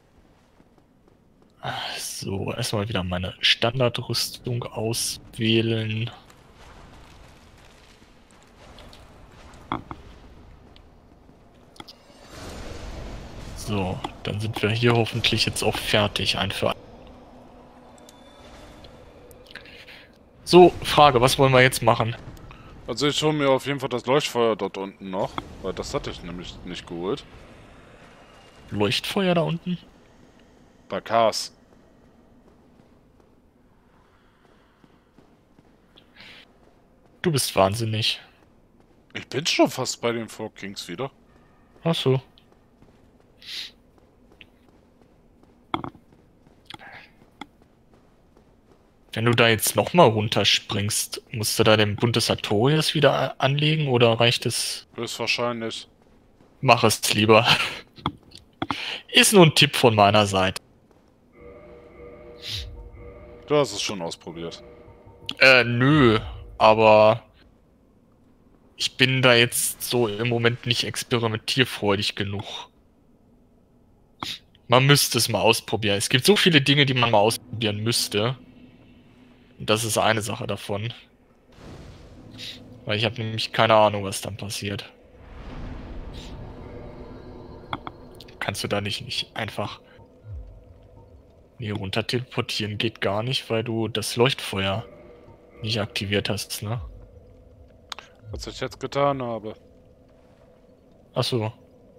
So, erstmal wieder meine Standardrüstung auswählen. So, dann sind wir hier hoffentlich jetzt auch fertig. Ein für ein. So, Frage, was wollen wir jetzt machen? Also ich hole mir auf jeden Fall das Leuchtfeuer dort unten noch, weil das hatte ich nämlich nicht geholt. Leuchtfeuer da unten? Bei Cars. Du bist wahnsinnig. Ich bin schon fast bei den Four Kings wieder. Ach so. Wenn du da jetzt nochmal runterspringst, musst du da den Bund des Artorias wieder anlegen oder reicht es? Höchstwahrscheinlich. Mach es lieber. Ist nur ein Tipp von meiner Seite. Du hast es schon ausprobiert. Nö, aber ich bin da jetzt so im Moment nicht experimentierfreudig genug. Man müsste es mal ausprobieren. Es gibt so viele Dinge, die man mal ausprobieren müsste. Und das ist eine Sache davon. Weil ich habe nämlich keine Ahnung, was dann passiert. Kannst du da nicht einfach... Nee, runter teleportieren geht gar nicht, weil du das Leuchtfeuer nicht aktiviert hast, ne? Was ich jetzt getan habe. Ach so.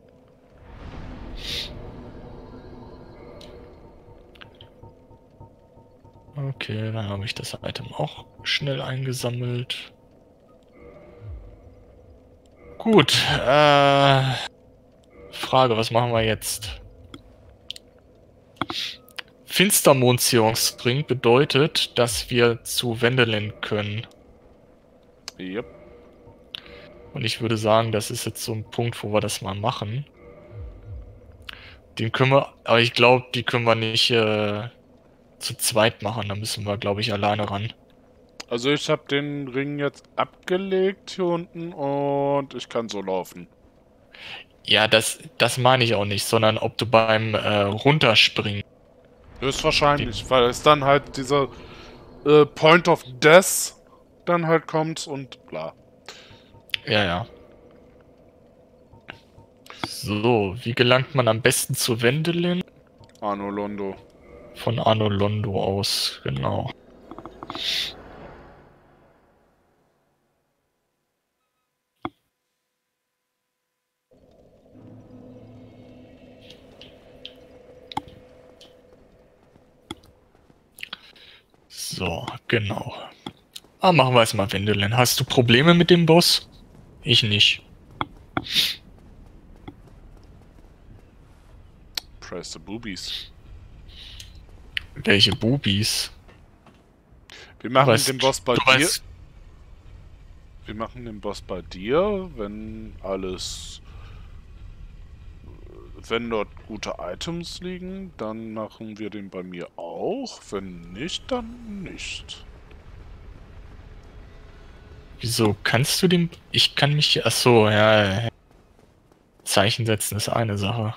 Okay, dann habe ich das Item auch schnell eingesammelt. Gut, Frage, was machen wir jetzt? Finstermondseance-Ring bedeutet, dass wir zu Wendelin können. Yep. Und ich würde sagen, das ist jetzt so ein Punkt, wo wir das mal machen. Den können wir, aber ich glaube, die können wir nicht zu zweit machen. Da müssen wir, glaube ich, alleine ran. Also ich habe den Ring jetzt abgelegt hier unten und ich kann so laufen. Ja, das meine ich auch nicht, sondern ob du beim Runterspringen. Höchstwahrscheinlich, weil es dann halt dieser Point of Death dann halt kommt und bla. Ja, ja. So, wie gelangt man am besten zu Wendelin? Arno Londo. Von Arno Londo aus, genau. So, genau. Ah, machen wir erstmal Wendelin. Hast du Probleme mit dem Boss? Ich nicht. Press the boobies. Welche Bubis? Wir machen weißt- den Boss bei du dir. weißt- Wir machen den Boss bei dir, wenn alles... Wenn dort gute Items liegen, dann machen wir den bei mir auch. Wenn nicht, dann nicht. Wieso kannst du den... Ich kann mich... Achso, ja. Zeichen setzen ist eine Sache.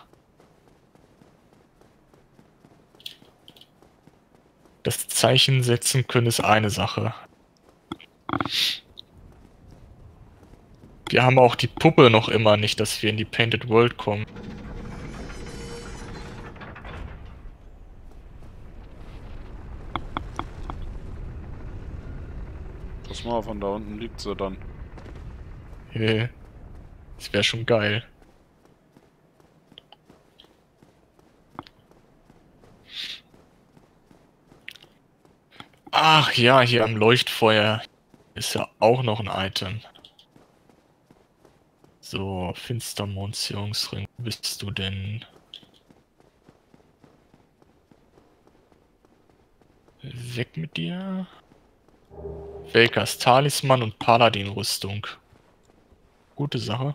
Das Zeichen setzen können ist eine Sache. Wir haben auch die Puppe noch immer nicht, dass wir in die Painted World kommen. Pass mal, von da unten liegt sie dann. Das wäre schon geil. Ach ja, hier am Leuchtfeuer ist ja auch noch ein Item. So, Finstermondsjungsring, wo bist du denn? Weg mit dir. Velkas Talisman und Paladin-Rüstung. Gute Sache.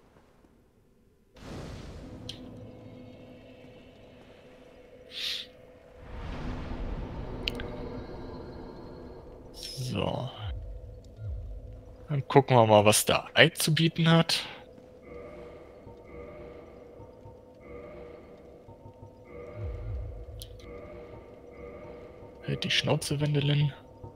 So. Dann gucken wir mal, was der Eid zu bieten hat. Hält die Schnauze, Wendelin.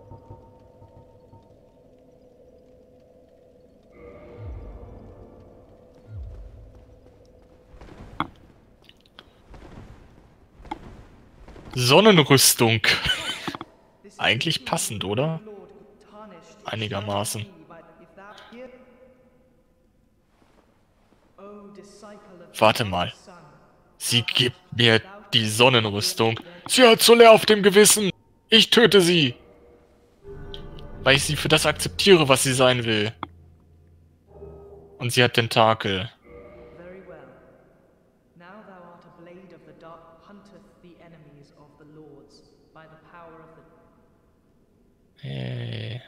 Sonnenrüstung. Eigentlich passend, oder? Einigermaßen. Warte mal. Sie gibt mir die Sonnenrüstung. Sie hat Soler auf dem Gewissen. Ich töte sie. Weil ich sie für das akzeptiere, was sie sein will. Und sie hat Tentakel. Very well. Now thou art a blade of the dark, hunteth the enemies of the lords by the power of the... Hey.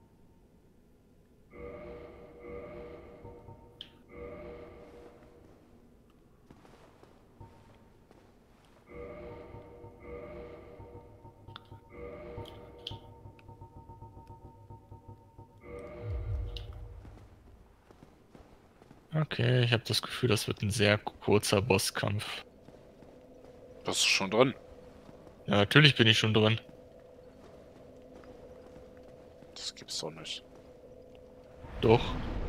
Okay, ich habe das Gefühl, das wird ein sehr kurzer Bosskampf. Bist du schon drin? Ja, natürlich bin ich schon drin. Das gibt's doch nicht. Doch.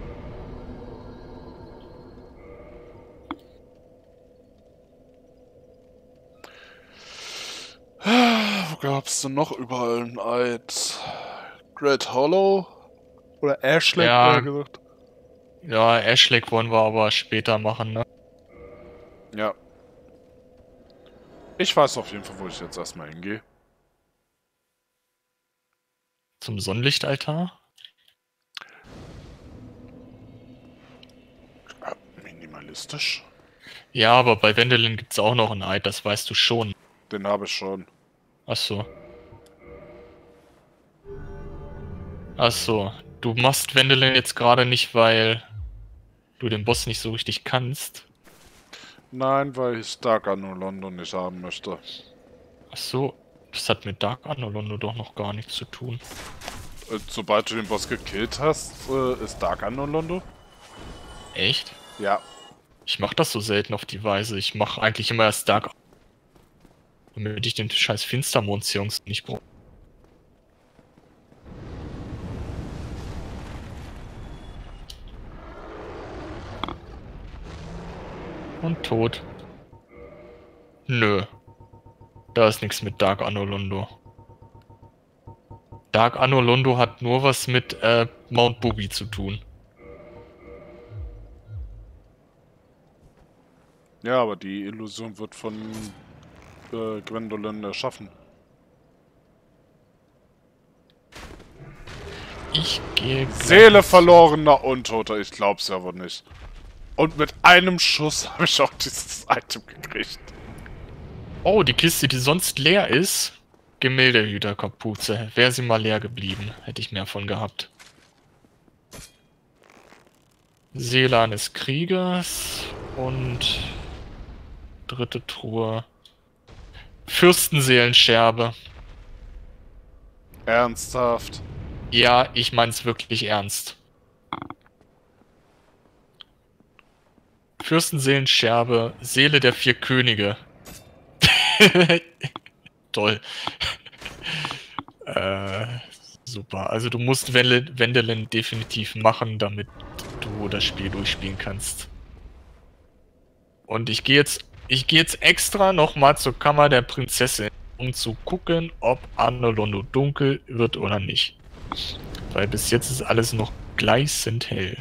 Wo gab's denn noch überall ein Eid? Great Hollow? Oder Ashland, Ja. eher gesagt. Ja, Ashleg wollen wir aber später machen, ne? Ja. Ich weiß auf jeden Fall, wo ich jetzt erstmal hingehe. Zum Sonnenlichtaltar? Minimalistisch? Ja, aber bei Wendelin gibt's auch noch ein Eid, das weißt du schon. Den habe ich schon. Ach so. Ach so. Du machst Wendelin jetzt gerade nicht, weil du den Boss nicht so richtig kannst. Nein, weil ich Dark Anno London nicht haben möchte. Ach so. Das hat mit Dark Anno doch noch gar nichts zu tun. Sobald du den Boss gekillt hast, ist Dark Anno London? Echt? Ja. Ich mach das so selten auf die Weise. Ich mach eigentlich immer erst Dark, damit ich den scheiß Finstermondsjungs nicht brauche. Und tot. Nö. Da ist nichts mit Dark Anno Londo. Dark Anno Londo hat nur was mit Mount Boogie zu tun. Ja, aber die Illusion wird von Gwendolyn erschaffen. Ich gehe... Seele verlorener Untoter, ich glaub's ja wohl nicht. Und mit einem Schuss habe ich auch dieses Item gekriegt. Oh, die Kiste, die sonst leer ist. Gemäldehüterkapuze. Wäre sie mal leer geblieben, hätte ich mehr von gehabt. Seele eines Kriegers und dritte Truhe. Fürstenseelenscherbe. Ernsthaft? Ja, ich mein's wirklich ernst. Fürstenseelenscherbe, Seele der 4 Könige. Toll. Super. Also du musst Wendelin definitiv machen, damit du das Spiel durchspielen kannst. Und ich gehe jetzt extra nochmal zur Kammer der Prinzessin, um zu gucken, ob Anno Londo dunkel wird oder nicht. Weil bis jetzt ist alles noch gleißend hell.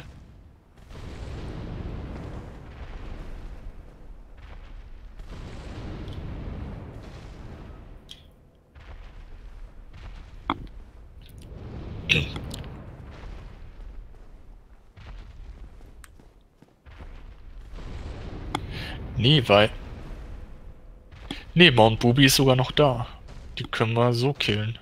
Nee, weil... Nee, Mount Booby ist sogar noch da. Die können wir so killen.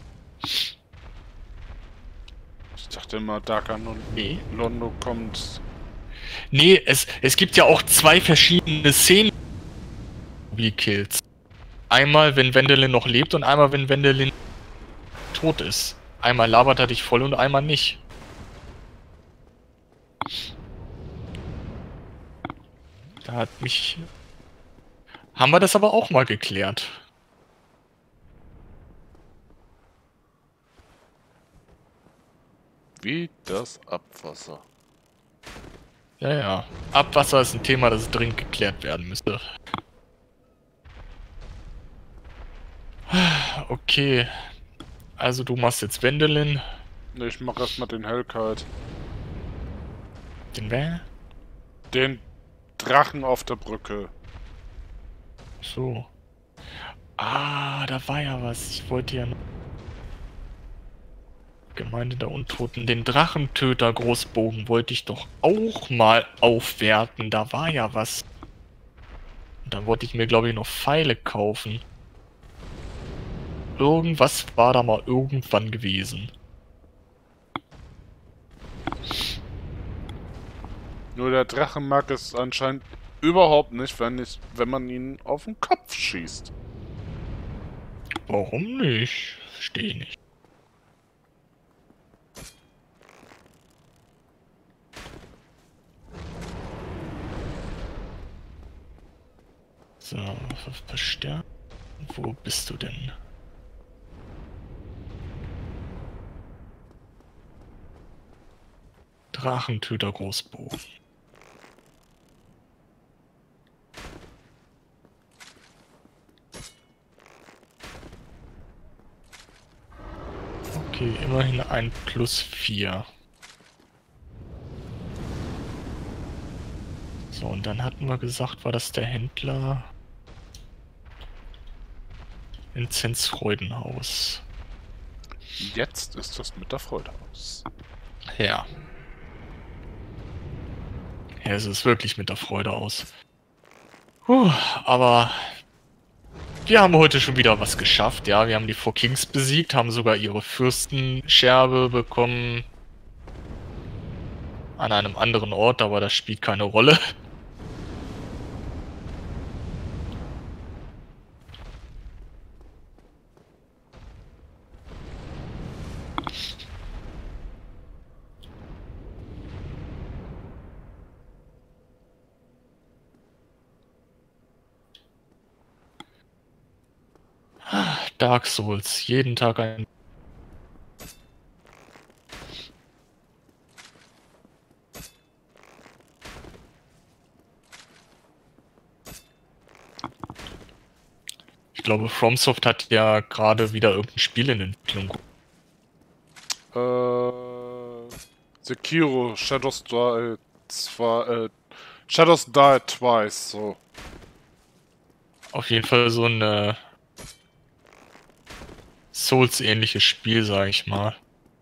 Ich dachte immer, Dakan und Nee. Londo kommt... Nee, es gibt ja auch zwei verschiedene Szenen, wie Kills. Einmal, wenn Wendelin noch lebt und einmal, wenn Wendelin tot ist. Einmal labert er dich voll und einmal nicht. Da hat mich... Haben wir das aber auch mal geklärt. Wie das Abwasser. Ja, ja. Abwasser ist ein Thema, das dringend geklärt werden müsste. Okay. Also du machst jetzt Wendelin. Ne, ich mach erstmal den Hellkite. Den wer? Den Drachen auf der Brücke. So. Ah, da war ja was. Ich wollte ja noch... Gemeinde der Untoten. Den Drachentöter Großbogen wollte ich doch auch mal aufwerten. Da war ja was. Und dann wollte ich mir, glaube ich, noch Pfeile kaufen. Irgendwas war da mal irgendwann gewesen. Nur der Drache mag es anscheinend überhaupt nicht, wenn man ihn auf den Kopf schießt. Warum nicht? Verstehe nicht. So, verstärken. Wo bist du denn? Drachentöter Großbogen. Okay, immerhin ein +4. So, und dann hatten wir gesagt, war das der Händler in Zensfreudenhaus. Jetzt ist das mit der Freude aus. Ja. Ja, es ist wirklich mit der Freude aus. Aber wir haben heute schon wieder was geschafft, ja. Wir haben die Four Kings besiegt, haben sogar ihre Fürstenscherbe bekommen. An einem anderen Ort, aber das spielt keine Rolle. Dark Souls, jeden Tag ein... Ich glaube, FromSoft hat ja gerade wieder irgendein Spiel in Entwicklung. Sekiro, Shadows Die Twice, so. Auf jeden Fall so ein Souls-ähnliches Spiel, sag ich mal.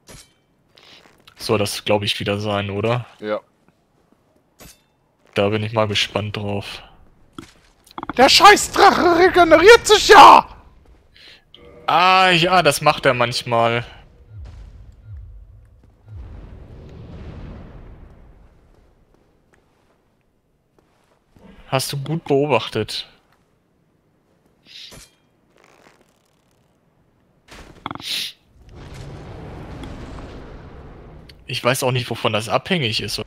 Soll das, glaube ich, wieder sein, oder? Ja. Da bin ich mal gespannt drauf. Der Scheißdrache regeneriert sich ja! Ah, ja, das macht er manchmal. Hast du gut beobachtet. Ich weiß auch nicht, wovon das abhängig ist.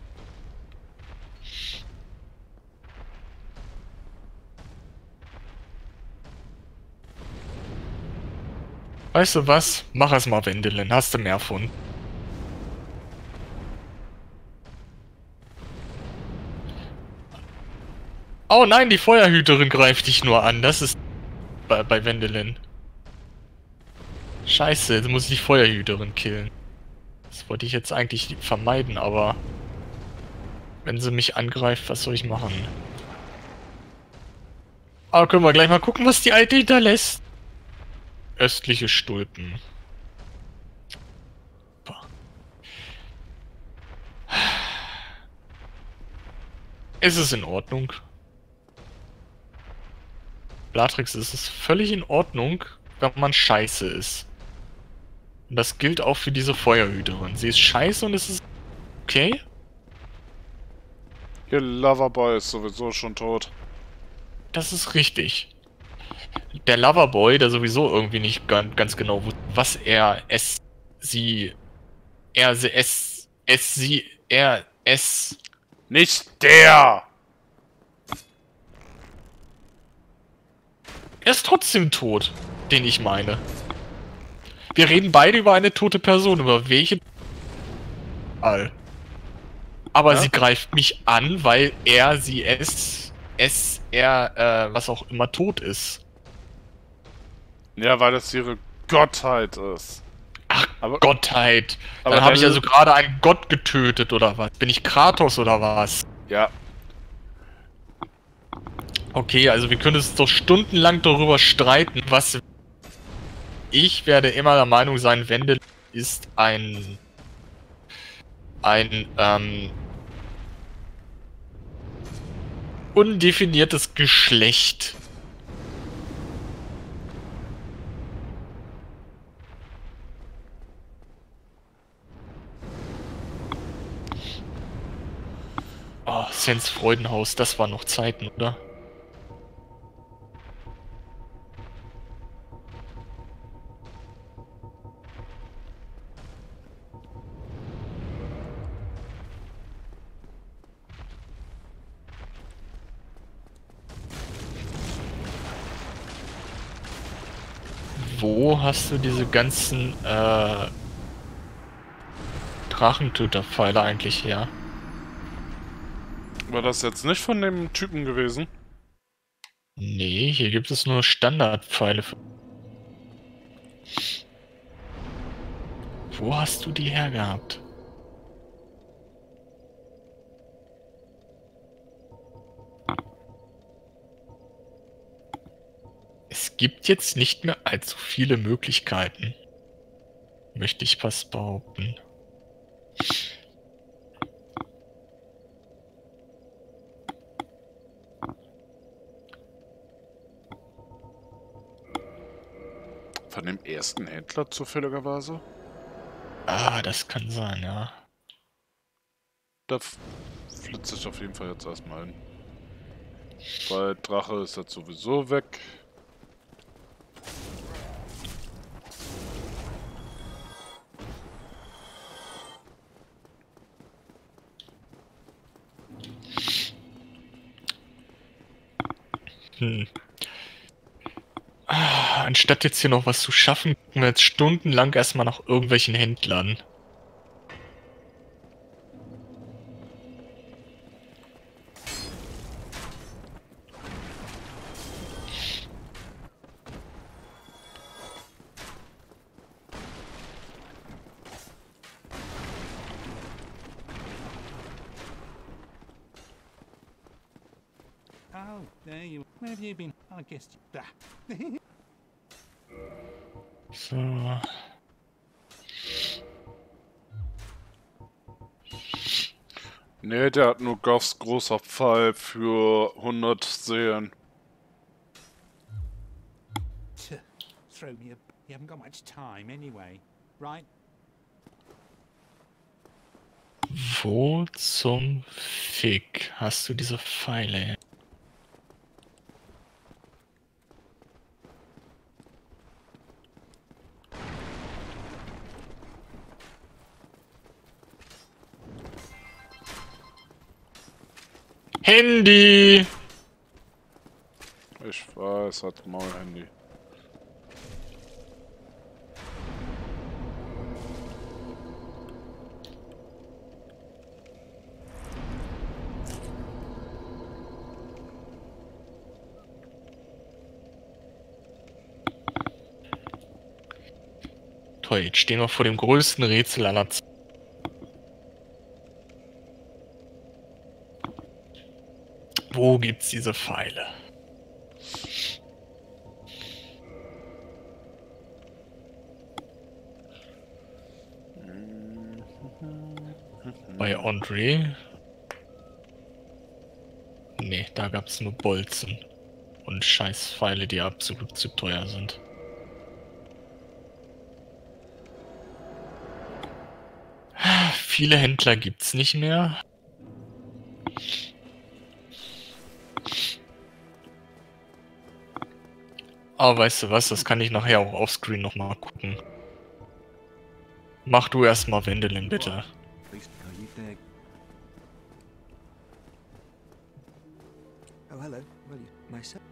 Weißt du was? Mach es mal, Wendelin. Hast du mehr von. Oh nein, die Feuerhüterin greift dich nur an. Das ist bei Wendelin. Scheiße, jetzt muss ich die Feuerhüterin killen. Das wollte ich jetzt eigentlich vermeiden, aber... Wenn sie mich angreift, was soll ich machen? Aber können wir gleich mal gucken, was die Alte hinterlässt. Östliche Stulpen. Ist es in Ordnung? Blatrix, es ist völlig in Ordnung, wenn man scheiße ist. Und das gilt auch für diese Feuerhüterin. Sie ist scheiße und es ist okay. Ihr Loverboy ist sowieso schon tot. Das ist richtig. Der Loverboy, der sowieso irgendwie nicht ganz genau wusste, was er, es, sie, er, sie, es, sie, er, es... Nicht der! Er ist trotzdem tot, den ich meine. Wir reden beide über eine tote Person, über welche... Aber Ja? sie greift mich an, weil er, sie, er, was auch immer tot ist. Ja, weil das ihre Gottheit ist. Ach, Aber- Gottheit. aber Dann habe ich der- also gerade einen Gott getötet, oder was? Bin ich Kratos, oder was? Ja. Okay, also wir können uns doch stundenlang darüber streiten, was... Ich werde immer der Meinung sein, Wendel ist ein undefiniertes Geschlecht. Oh, Sens Freudenhaus, das war noch Zeiten, oder? Wo hast du diese ganzen Drachentöterpfeile eigentlich her? War das jetzt nicht von dem Typen gewesen? Nee, hier gibt es nur Standardpfeile. Wo hast du die hergehabt? Es gibt jetzt nicht mehr allzu viele Möglichkeiten. Möchte ich fast behaupten. Von dem ersten Händler zufälligerweise? Ah, das kann sein, ja. Da flitze ich auf jeden Fall jetzt erstmal hin. Weil Drache ist jetzt sowieso weg. Anstatt jetzt hier noch was zu schaffen, gucken wir jetzt stundenlang erstmal nach irgendwelchen Händlern. Oh, there you. Where have you been? I guess. So. Nee, der hat nur Goffs großer Pfeil für 100 Seelen. Throw me a. You haven't got much time anyway, right? Wo zum Fick hast du diese Pfeile? Handy! Ich weiß, hat Maulhandy. Toll, jetzt stehen wir vor dem größten Rätsel aller Zeiten. Wo gibt's diese Pfeile? Bei Andre? Nee, da gab's nur Bolzen. Und scheiß Pfeile, die absolut zu teuer sind. Viele Händler gibt's nicht mehr. Aber weißt du was, das kann ich nachher auch offscreen nochmal gucken. Mach du erstmal Wendelin, bitte. Oh, hello. Well, myself.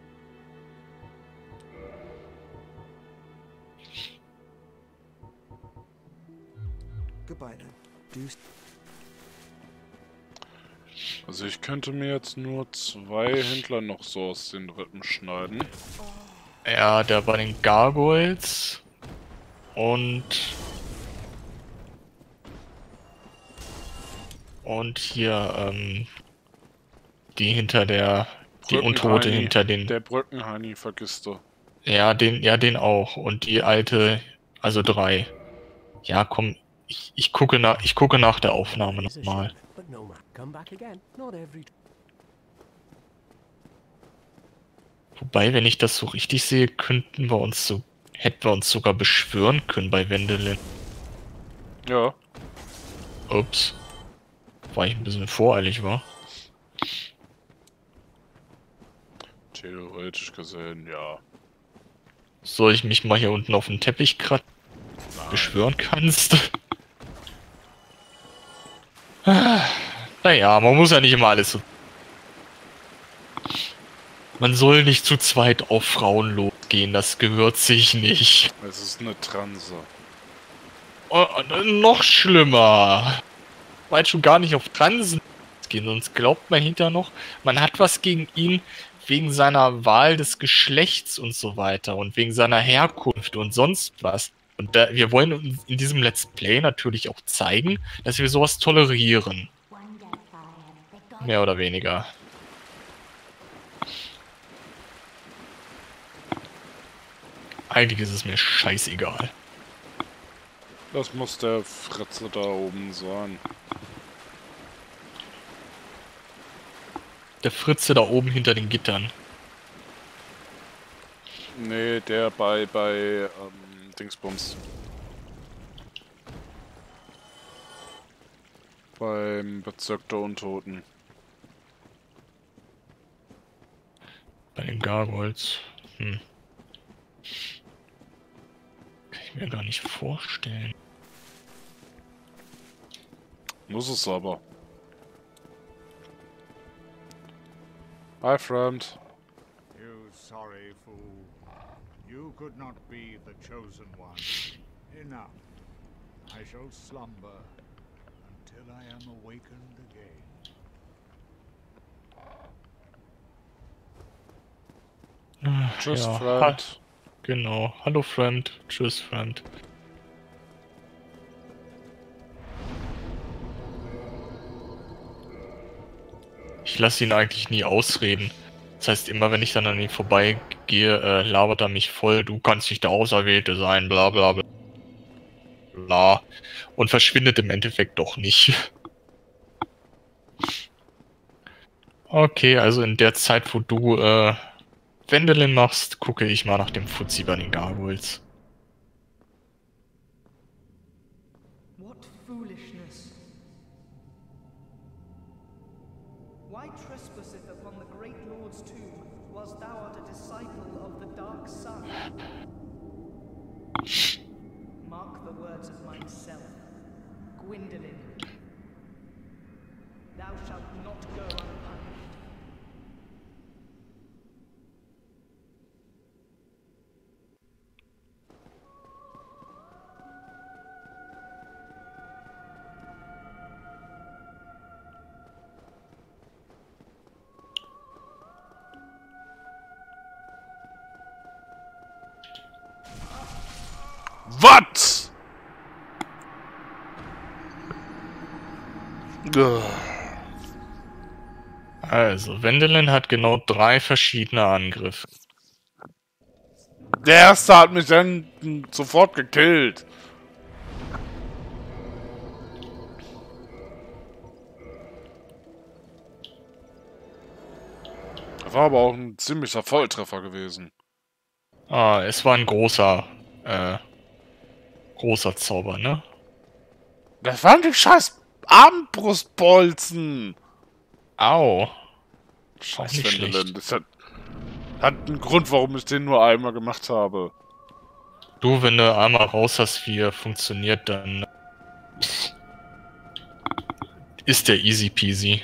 Goodbye then. Do Also ich könnte mir jetzt nur 2 Händler noch so aus den Rippen schneiden. Ja, der bei den Gargoyles. Und hier, die hinter der... Die Untote hinter den... Der Brückenheini, vergisst du. Ja, den auch. Und die alte... Also 3. Ja, komm. Ich gucke nach der Aufnahme nochmal. Wobei, wenn ich das so richtig sehe, hätten wir uns sogar beschwören können bei Wendelin. Ja. Ups. Weil ich ein bisschen voreilig war. Theoretisch gesehen, ja. Soll ich mich mal hier unten auf den Teppich kratzen? Beschwören kannst? Naja, man muss ja nicht immer alles so... Man soll nicht zu zweit auf Frauen losgehen, das gehört sich nicht. Es ist eine Transe. Oh, noch schlimmer. Weit schon gar nicht auf Transen gehen, sonst glaubt man hinterher noch, man hat was gegen ihn wegen seiner Wahl des Geschlechts und so weiter und wegen seiner Herkunft und sonst was. Und wir wollen uns in diesem Let's Play natürlich auch zeigen, dass wir sowas tolerieren. Mehr oder weniger. Eigentlich ist es mir scheißegal. Das muss der Fritze da oben sein. Der Fritze da oben hinter den Gittern. Nee, der bei Dingsbums. Beim Bezirk der Untoten. Bei den Gargoyles. Kann ich mir gar nicht vorstellen. Muss es aber. Hi, friend. You sorry fool. You could not be the chosen one. Enough. I shall slumber until I am awakened again. Tschüss, Ja, Friend. Genau. Hallo, Friend. Tschüss, Friend. Ich lasse ihn eigentlich nie ausreden. Das heißt, immer wenn ich dann an ihm vorbeigehe, labert er mich voll. Du kannst nicht der Auserwählte sein, bla bla bla. Bla. Und verschwindet im Endeffekt doch nicht. Okay, also in der Zeit, wo du Wendelin machst, gucke ich mal nach dem Fuzzi bei den Gargoyles. What foolishness! Why trespasseth upon the great Lord's tomb, whilst thou art a disciple of the dark sun? Mark the words of myself, Gwendolyn. Thou shalt not go unpunished. Was? Also, Wendelin hat genau 3 verschiedene Angriffe. Der erste hat mich dann sofort gekillt. War aber auch ein ziemlicher Volltreffer gewesen. Ah, es war ein großer Zauber, ne? Das waren die scheiß Armbrustbolzen! Au. Scheiß nicht Wendelin. schlecht. Das hat einen Grund, warum ich den nur einmal gemacht habe. Du, wenn du einmal raus hast, wie er funktioniert, dann ist der easy peasy.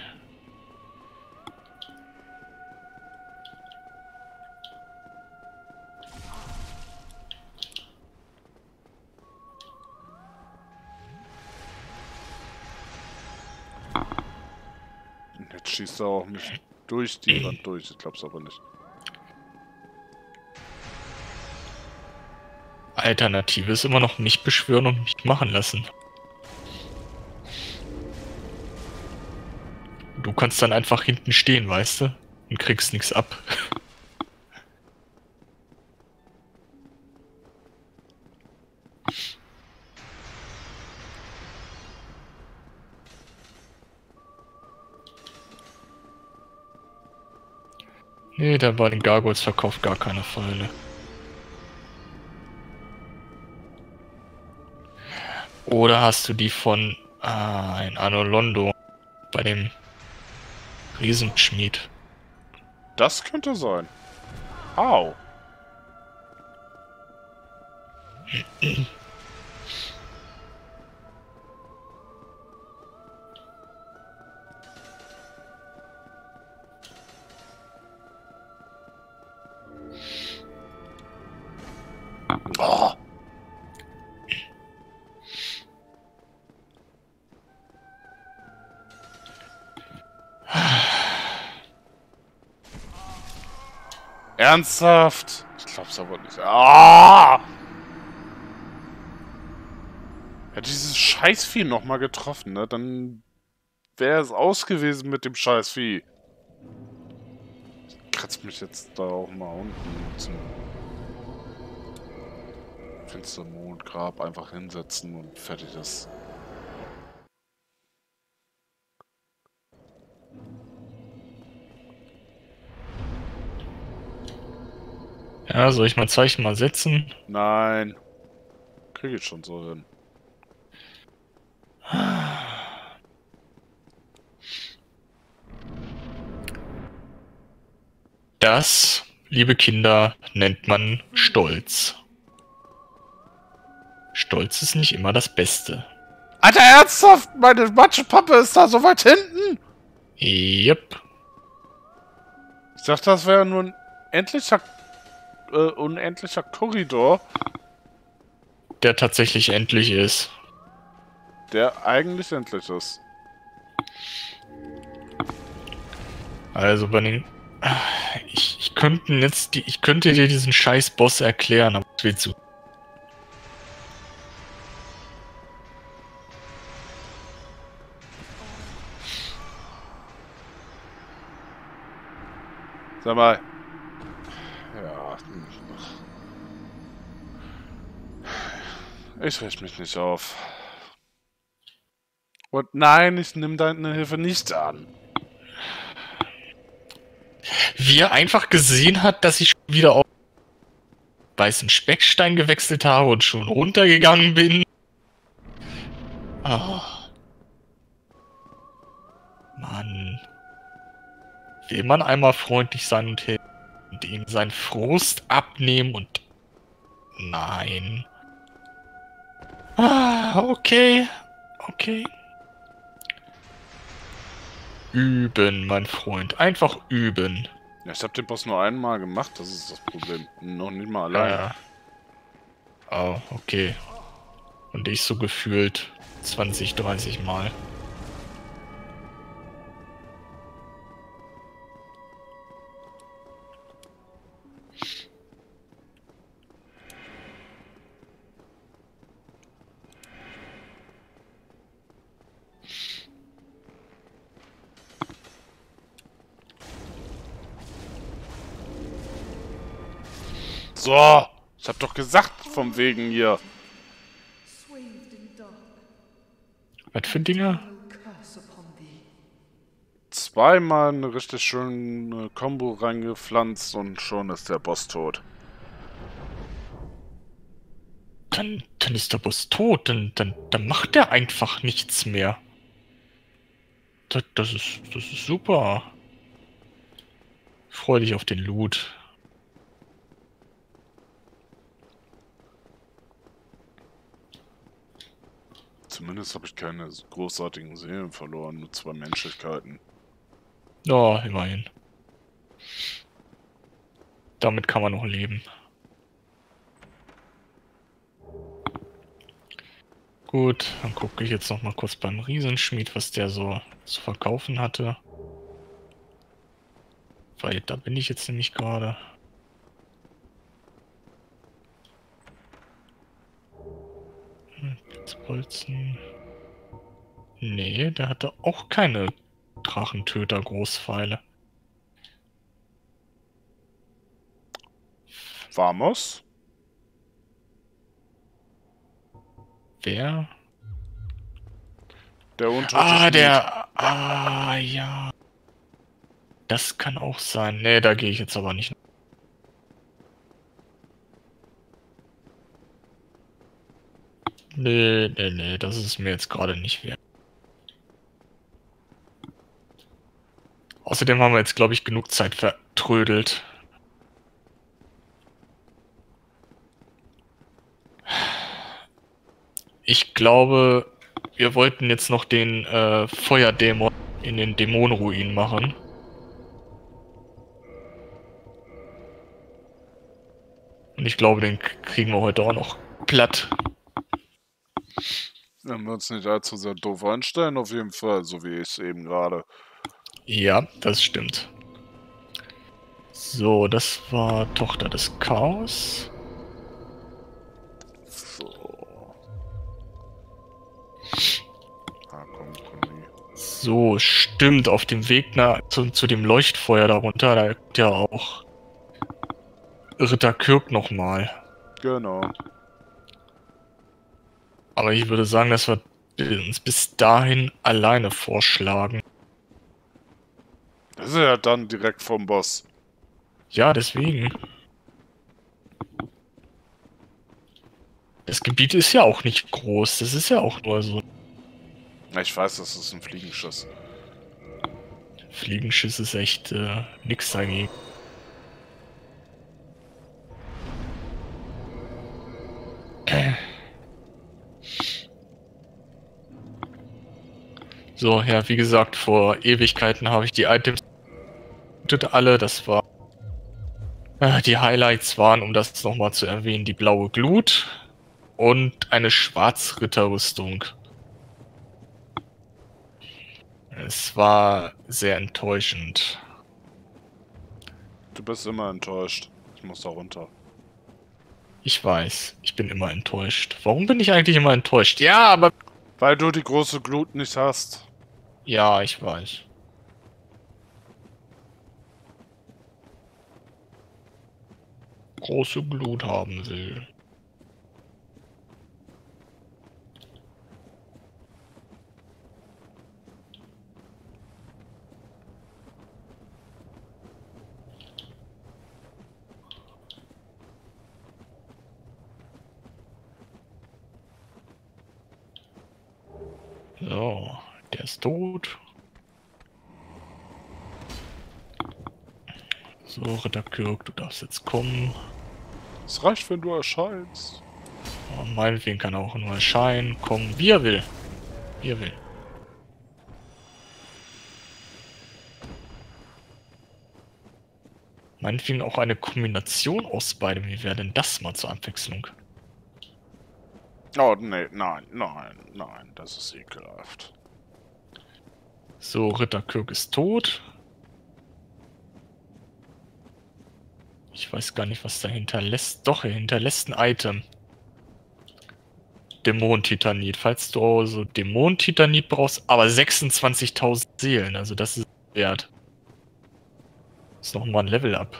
Jetzt schießt er auch nicht durch die Wand durch. Ich glaub's aber nicht. Alternative ist immer noch mich beschwören und mich machen lassen. Du kannst dann einfach hinten stehen, weißt du? Und kriegst nichts ab. Nee, da bei den Gargoyles verkauft gar keine Pfeile. Oder hast du die von in Anno Londo bei dem Riesenschmied? Das könnte sein. Au. Oh. Ernsthaft? Ich glaub's aber nicht. Ah! Hätte dieses Scheißvieh nochmal getroffen, ne? Dann wäre es aus gewesen mit dem Scheißvieh. Ich kratze mich jetzt da auch mal unten zum Finstermondgrab einfach hinsetzen und fertig ist. Ja, soll ich mein Zeichen mal setzen? Nein. Kriege ich schon so hin. Das, liebe Kinder, nennt man Stolz. Stolz ist nicht immer das Beste. Alter, ernsthaft? Meine Matschepappe ist da so weit hinten? Yep. Ich dachte, das wäre nur ein unendlicher Korridor, Der tatsächlich endlich ist. der eigentlich endlich ist. Also bei den... Ich könnte dir diesen scheiß Boss erklären, aber was willst du? Sag mal. Ja. Ich richte mich nicht auf. Und nein, ich nehme deine Hilfe nicht an. Wie er einfach gesehen hat, dass ich schon wieder auf weißen Speckstein gewechselt habe und schon runtergegangen bin. Ah. Mann. Will man einmal freundlich sein und helfen und ihm seinen Frust abnehmen und... Nein. Ah, okay. Okay. Üben, mein Freund. Einfach üben. Ja, ich habe den Boss nur einmal gemacht, das ist das Problem. Noch nicht mal allein. Oh, okay. Und ich so gefühlt 20, 30 Mal. So, ich hab doch gesagt, vom wegen hier. Swathed in dark, Was für Dinge? no curse upon thee. zweimal eine richtig schöne Combo reingepflanzt und schon ist der Boss tot. Dann ist der Boss tot, dann macht der einfach nichts mehr. Das ist super. Freu dich auf den Loot. Zumindest habe ich keine großartigen Seelen verloren, nur 2 Menschlichkeiten. Ja, immerhin. Damit kann man noch leben. Gut, dann gucke ich jetzt noch mal kurz beim Riesenschmied, was der so zu verkaufen hatte. Weil da bin ich jetzt nämlich gerade. Bolzen. Nee, der hatte auch keine Drachentöter-Großpfeile. Vamos? Wer? Der untote Schmied. Ja. Das kann auch sein. Nee, da gehe ich jetzt aber nicht. Nee, das ist mir jetzt gerade nicht wert. Außerdem haben wir jetzt, glaube ich, genug Zeit vertrödelt. Ich glaube, wir wollten jetzt noch den Feuerdämon in den Dämonenruin machen. Und ich glaube, den kriegen wir heute auch noch platt. Wenn wir uns nicht allzu sehr doof anstellen, auf jeden Fall, so wie ich es eben gerade. Ja, das stimmt. So, das war Tochter des Chaos. So. Ah, komm, Conny. So, stimmt, auf dem Weg zu dem Leuchtfeuer darunter, da gibt ja auch Ritter Kirk nochmal. Genau. Aber ich würde sagen, dass wir uns bis dahin alleine vorschlagen. Das ist ja dann direkt vom Boss. Ja, deswegen. Das Gebiet ist ja auch nicht groß, das ist ja auch nur so. Ja, ich weiß, das ist ein Fliegenschiss. Fliegenschiss ist echt nix dagegen. So, ja, wie gesagt, vor Ewigkeiten habe ich die Items alle. Das war die Highlights waren, um das nochmal zu erwähnen, die blaue Glut und eine Schwarzritterrüstung. Es war sehr enttäuschend. Du bist immer enttäuscht. Ich muss da runter. Ich weiß, ich bin immer enttäuscht. Warum bin ich eigentlich immer enttäuscht? Ja, aber... Weil du die große Glut nicht hast. Ja, ich weiß. Große Glut haben will. So, der ist tot. So, Ritter Kirk, du darfst jetzt kommen. Es reicht, wenn du erscheinst. Oh, meinetwegen kann er auch nur erscheinen. Kommen, wie er will. Wie er will. Meinetwegen auch eine Kombination aus beidem. Wie wäre denn das mal zur Abwechslung? Oh, nee, nein, das ist ekelhaft. So, Ritter Kirk ist tot. Ich weiß gar nicht, was da hinterlässt. Doch, er hinterlässt ein Item. Dämonentitanit. Falls du so Dämonentitanit brauchst, aber 26.000 Seelen. Also das ist wert. Das ist nochmal ein Level up.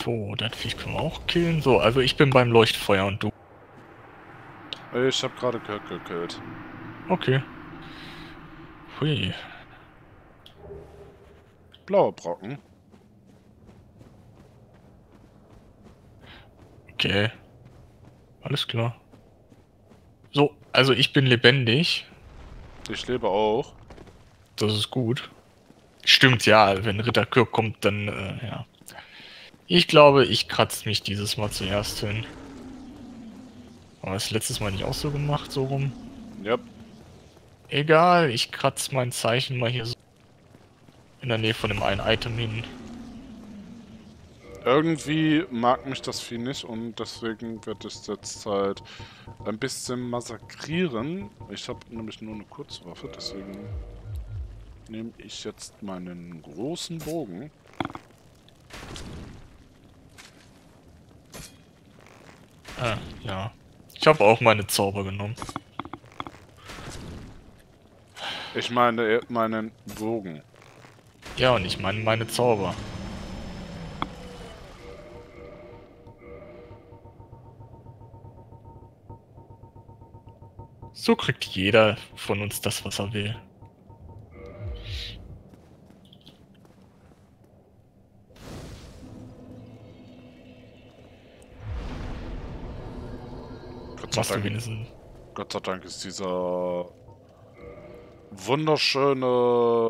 So, das Viech können wir auch killen. So, also ich bin beim Leuchtfeuer und du. Ich habe gerade Kirk gekillt. Okay. Hui. Blauer Brocken. Okay. Alles klar. So, also ich bin lebendig. Ich lebe auch. Das ist gut. Stimmt, ja, wenn Ritter Kirk kommt, dann, ja. Ich glaube, ich kratze mich dieses Mal zuerst hin. Aber das letztes Mal nicht auch so gemacht, so rum? Ja. Egal, ich kratze mein Zeichen mal hier so in der Nähe von dem einen Item hin. Irgendwie mag mich das Vieh nicht und deswegen wird es jetzt halt ein bisschen massakrieren. Ich habe nämlich nur eine Kurzwaffe, deswegen nehme ich jetzt meinen großen Bogen. Ja. Ich habe auch meine Zauber genommen. Ich meine meinen Bogen. Ja, und ich meine meine Zauber. So kriegt jeder von uns das, was er will. Machst du wenigstens... Gott sei Dank ist dieser wunderschöne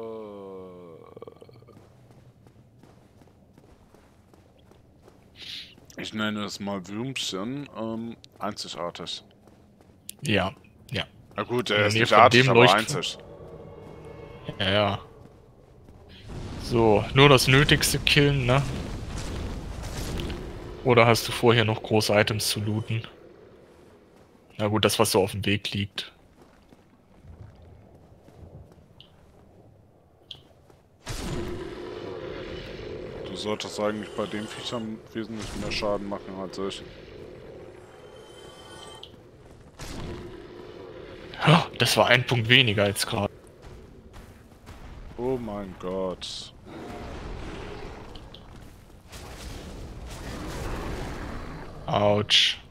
ich nenne es mal Würmchen einzigartig. Ja, ja. Na gut, In er der ist Nähe nicht von artig, dem aber Leuchtturm. einzig. Ja, ja. So, nur das Nötigste killen, ne? Oder hast du vorher noch große Items zu looten? Na gut, das, was so auf dem Weg liegt. Du solltest eigentlich bei den Viechern wesentlich mehr Schaden machen als ich. Ja, das war ein Punkt weniger als gerade. Oh mein Gott. Autsch.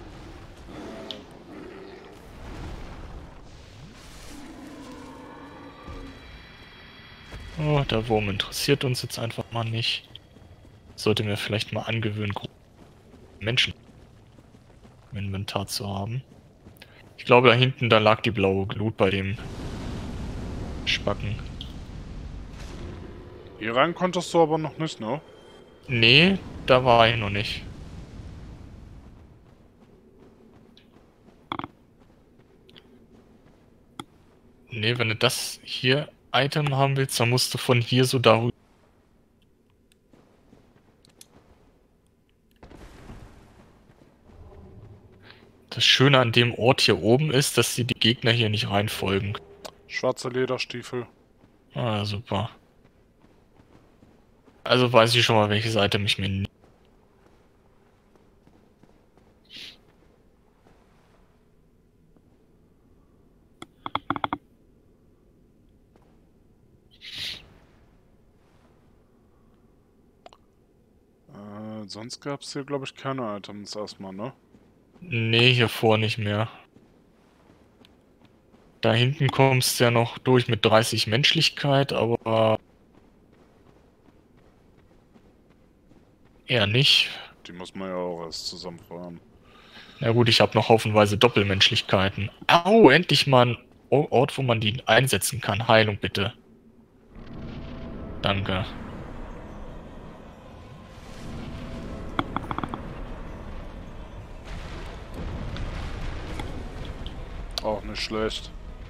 Oh, der Wurm interessiert uns jetzt einfach mal nicht. Sollte mir vielleicht mal angewöhnen, Menschen im Inventar zu haben. Ich glaube, da hinten, da lag die blaue Glut bei dem Spacken. Hier rein konntest du aber noch nicht, ne? Nee, da war ich noch nicht. Nee, wenn du das hier Item haben willst, dann musst du von hier so darüber. Das Schöne an dem Ort hier oben ist, dass die Gegner hier nicht reinfolgen. Schwarze Lederstiefel. Ah, super. Also weiß ich schon mal, welche Seite ich mir... Sonst gab es hier, glaube ich, keine Items erstmal, ne? Nee, hier vor nicht mehr. Da hinten kommst du ja noch durch mit 30 Menschlichkeit, aber... eher nicht. Die muss man ja auch erst zusammenfahren. Na gut, ich habe noch haufenweise Doppelmenschlichkeiten. Au, endlich mal ein Ort, wo man die einsetzen kann. Heilung bitte. Danke. Auch nicht schlecht.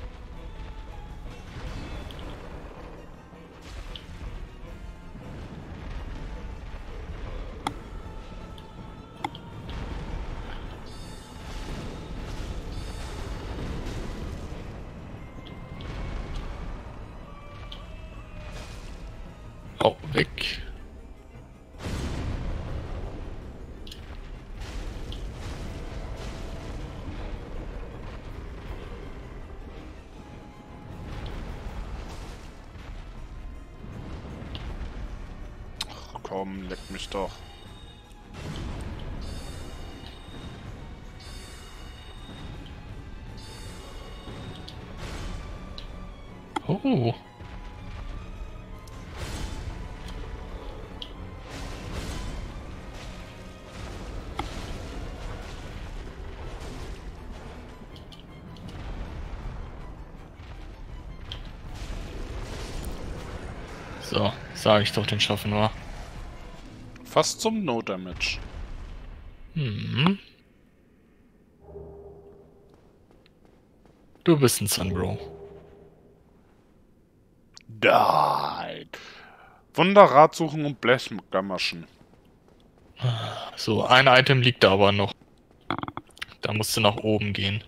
Oh, weg. Ach, komm, leck mich doch. Oh. So, sage ich doch, den schaffen wir. Fast zum No-Damage. Hm. Du bist ein Sunbro. Nein. Wunderrad suchen und Blechgamaschen. So, ein Item liegt da aber noch. Da musst du nach oben gehen.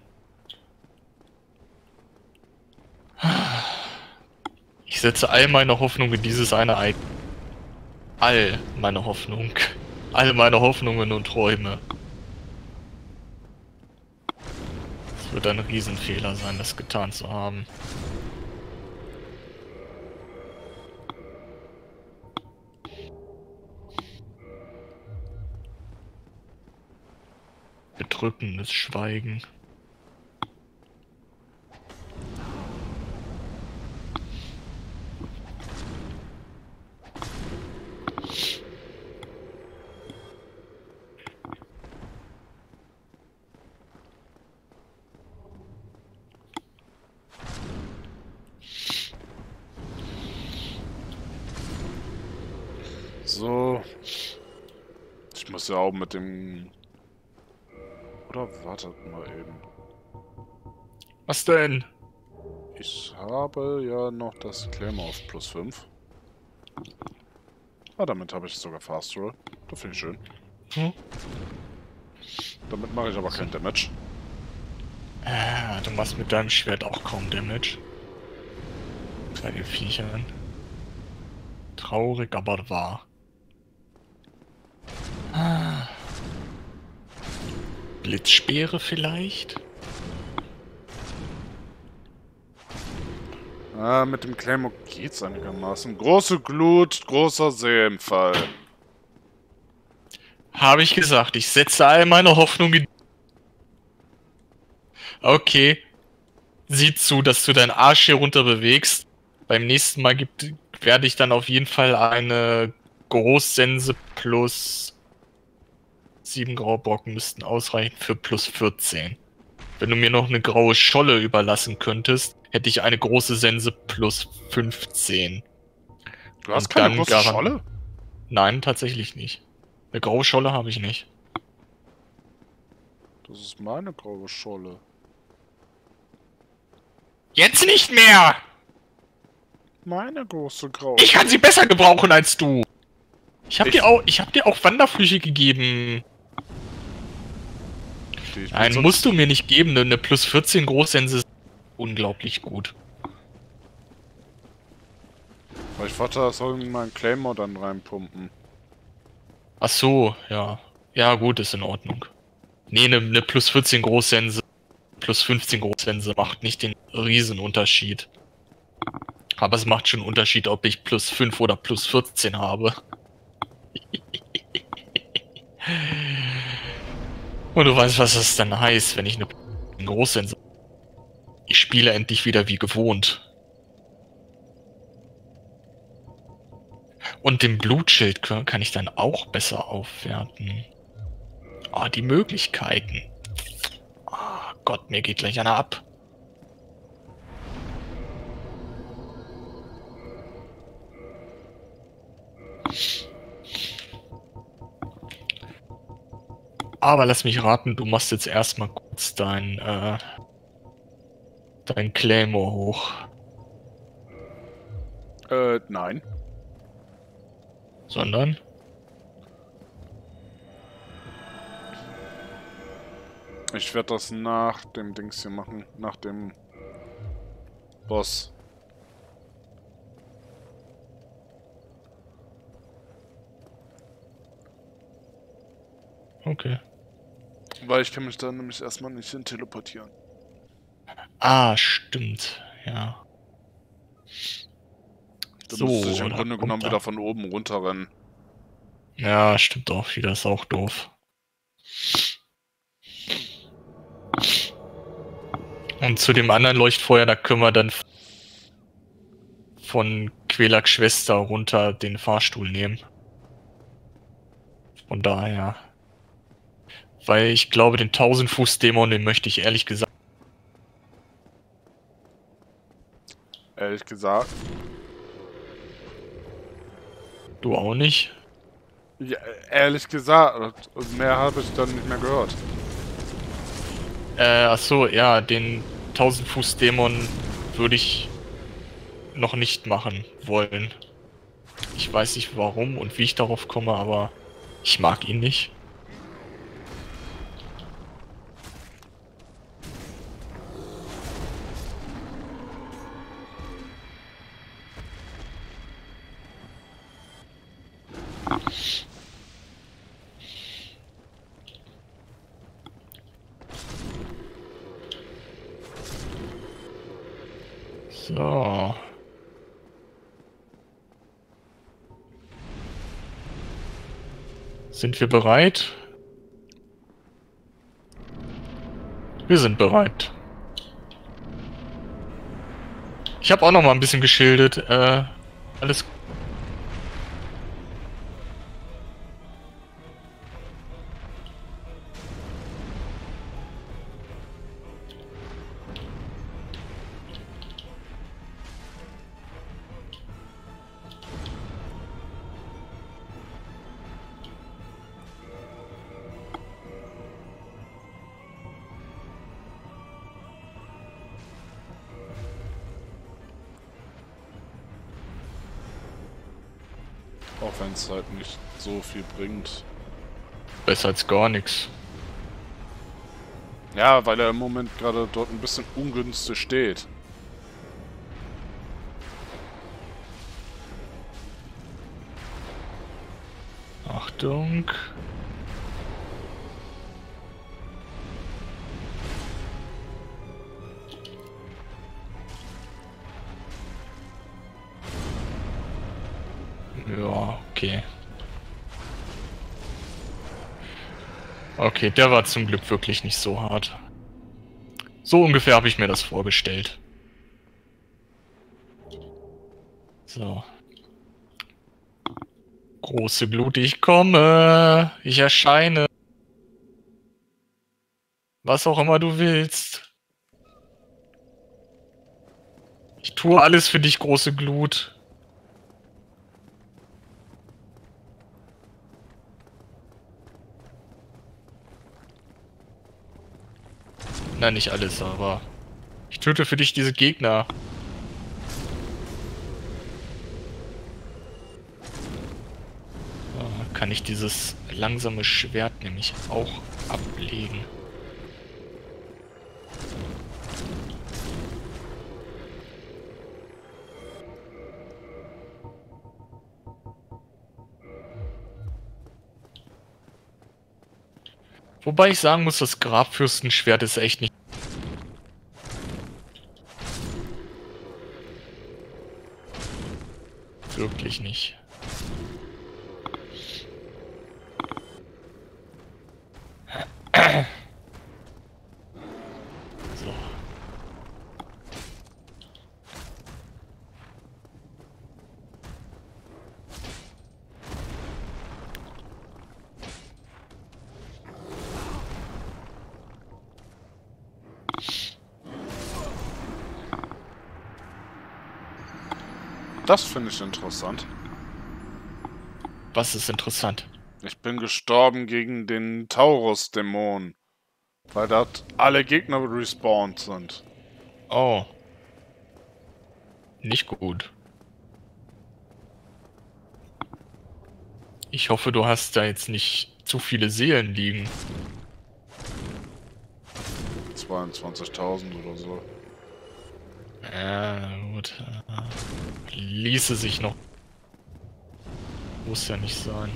Ich setze all meine Hoffnung in dieses eine Item. All meine Hoffnung. All meine Hoffnungen und Träume. Es wird ein Riesenfehler sein, das getan zu haben. Bedrückendes Schweigen. So. Ich muss ja auch mit dem... Oder wartet mal eben. Was denn? Ich habe ja noch das Claymore auf plus 5. Ah, damit habe ich sogar Fast Roll. Das finde ich schön. Hm? Damit mache ich aber kein Damage. Du machst mit deinem Schwert auch kaum Damage. Bei den Viechern. Traurig, aber wahr. Blitzspeere vielleicht? Ah, mit dem Claymore geht's einigermaßen. Große Glut, großer Seelenfall. Habe ich gesagt, ich setze all meine Hoffnung in... Okay. Sieh zu, dass du deinen Arsch hier runter bewegst. Beim nächsten Mal werde ich dann auf jeden Fall eine Großsense plus 7 graue Brocken müssten ausreichen für plus 14. Wenn du mir noch eine graue Scholle überlassen könntest, hätte ich eine große Sense plus 15. Du hast Und keine dann große Scholle? Nein, tatsächlich nicht. Eine graue Scholle habe ich nicht. Das ist meine graue Scholle. Jetzt nicht mehr! Meine große graue. Ich kann sie besser gebrauchen als du! Ich hab dir auch Wanderflüche gegeben. Nein, musst du mir nicht geben. Eine plus 14 Großsense ist unglaublich gut. Weil ich warte, das soll in meinen Claymore dann reinpumpen. Ach so, ja. Ja, gut, ist in Ordnung. Nee, eine plus 14 Großsense, plus 15 Großsense macht nicht den Riesenunterschied. Aber es macht schon einen Unterschied, ob ich plus 5 oder plus 14 habe. Und du weißt, was das dann heißt, wenn ich eine Großsense... Ich spiele endlich wieder wie gewohnt. Und den Blutschild kann ich dann auch besser aufwerten. Ah, die Möglichkeiten. Ah, Gott, mir geht gleich einer ab. Aber lass mich raten, du machst jetzt erstmal kurz dein Claymore hoch. Nein. Sondern? Ich werde das nach dem Dings hier machen. Nach dem Boss. Okay. Weil ich kann mich da nämlich erstmal nicht hin teleportieren. Ah, stimmt. Ja. Da müsste ich im da Grunde kommt genommen er. wieder von oben runterrennen. Ja, stimmt auch wieder. Ist auch doof. Und zu dem anderen Leuchtfeuer, da können wir dann von Quelaks Schwester runter den Fahrstuhl nehmen. Von daher. Weil ich glaube, den 1000-Fuß-Dämon, den möchte ich ehrlich gesagt. Ehrlich gesagt. Du auch nicht? Ja, ehrlich gesagt. Mehr habe ich dann nicht mehr gehört. Achso, ja, den 1000-Fuß-Dämon würde ich noch nicht machen wollen. Ich weiß nicht warum und wie ich darauf komme, aber ich mag ihn nicht. So. Sind wir bereit? Wir sind bereit. Ich habe auch noch mal ein bisschen geschildert. Alles. Auch wenn es halt nicht so viel bringt. Besser als gar nichts. Ja, weil er im Moment gerade dort ein bisschen ungünstig steht. Achtung. Ja, okay. Okay, der war zum Glück wirklich nicht so hart. So ungefähr habe ich mir das vorgestellt. So. Große Glut, ich komme. Ich erscheine. Was auch immer du willst. Ich tue alles für dich, große Glut. Nein, nicht alles, aber ich töte für dich diese Gegner. Kann ich dieses langsame Schwert nämlich auch ablegen. Wobei ich sagen muss, das Grabfürstenschwert ist echt nicht... Wirklich nicht. So. Das finde ich interessant. Was ist interessant? Ich bin gestorben gegen den Taurus-Dämon. Weil dort alle Gegner respawned sind. Oh. Nicht gut. Ich hoffe, du hast da jetzt nicht zu viele Seelen liegen. 22.000 oder so. Ja, gut. Ließe sich noch. Muss ja nicht sein.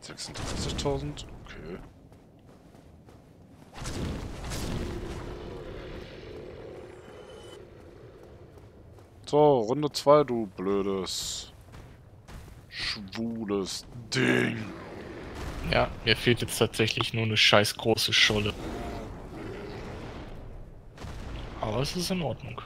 36.000? Okay. So, Runde 2, du blödes, schwules Ding. Ja, mir fehlt jetzt tatsächlich nur eine scheiß große Scholle. Aber es ist in Ordnung.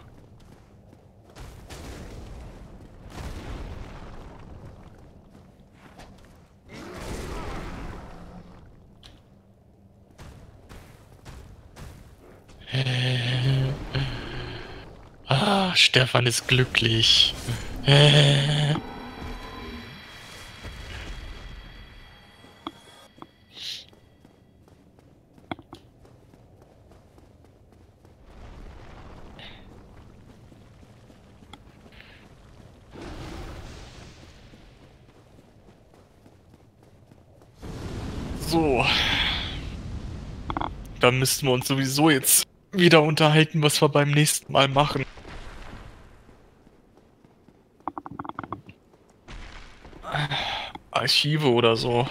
Ah, Stefan ist glücklich. So. Da müssten wir uns sowieso jetzt wieder unterhalten, was wir beim nächsten Mal machen. Archive oder so.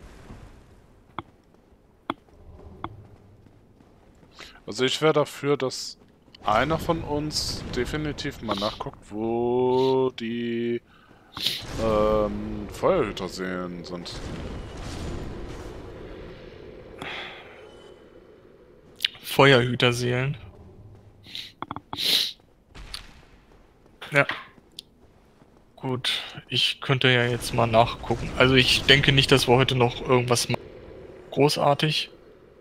Also ich wäre dafür, dass einer von uns definitiv mal nachguckt, wo die Feuerhüterseelen sind. Feuerhüterseelen. Ja. Gut, ich könnte ja jetzt mal nachgucken. Also ich denke nicht, dass wir heute noch irgendwas machen. Großartig.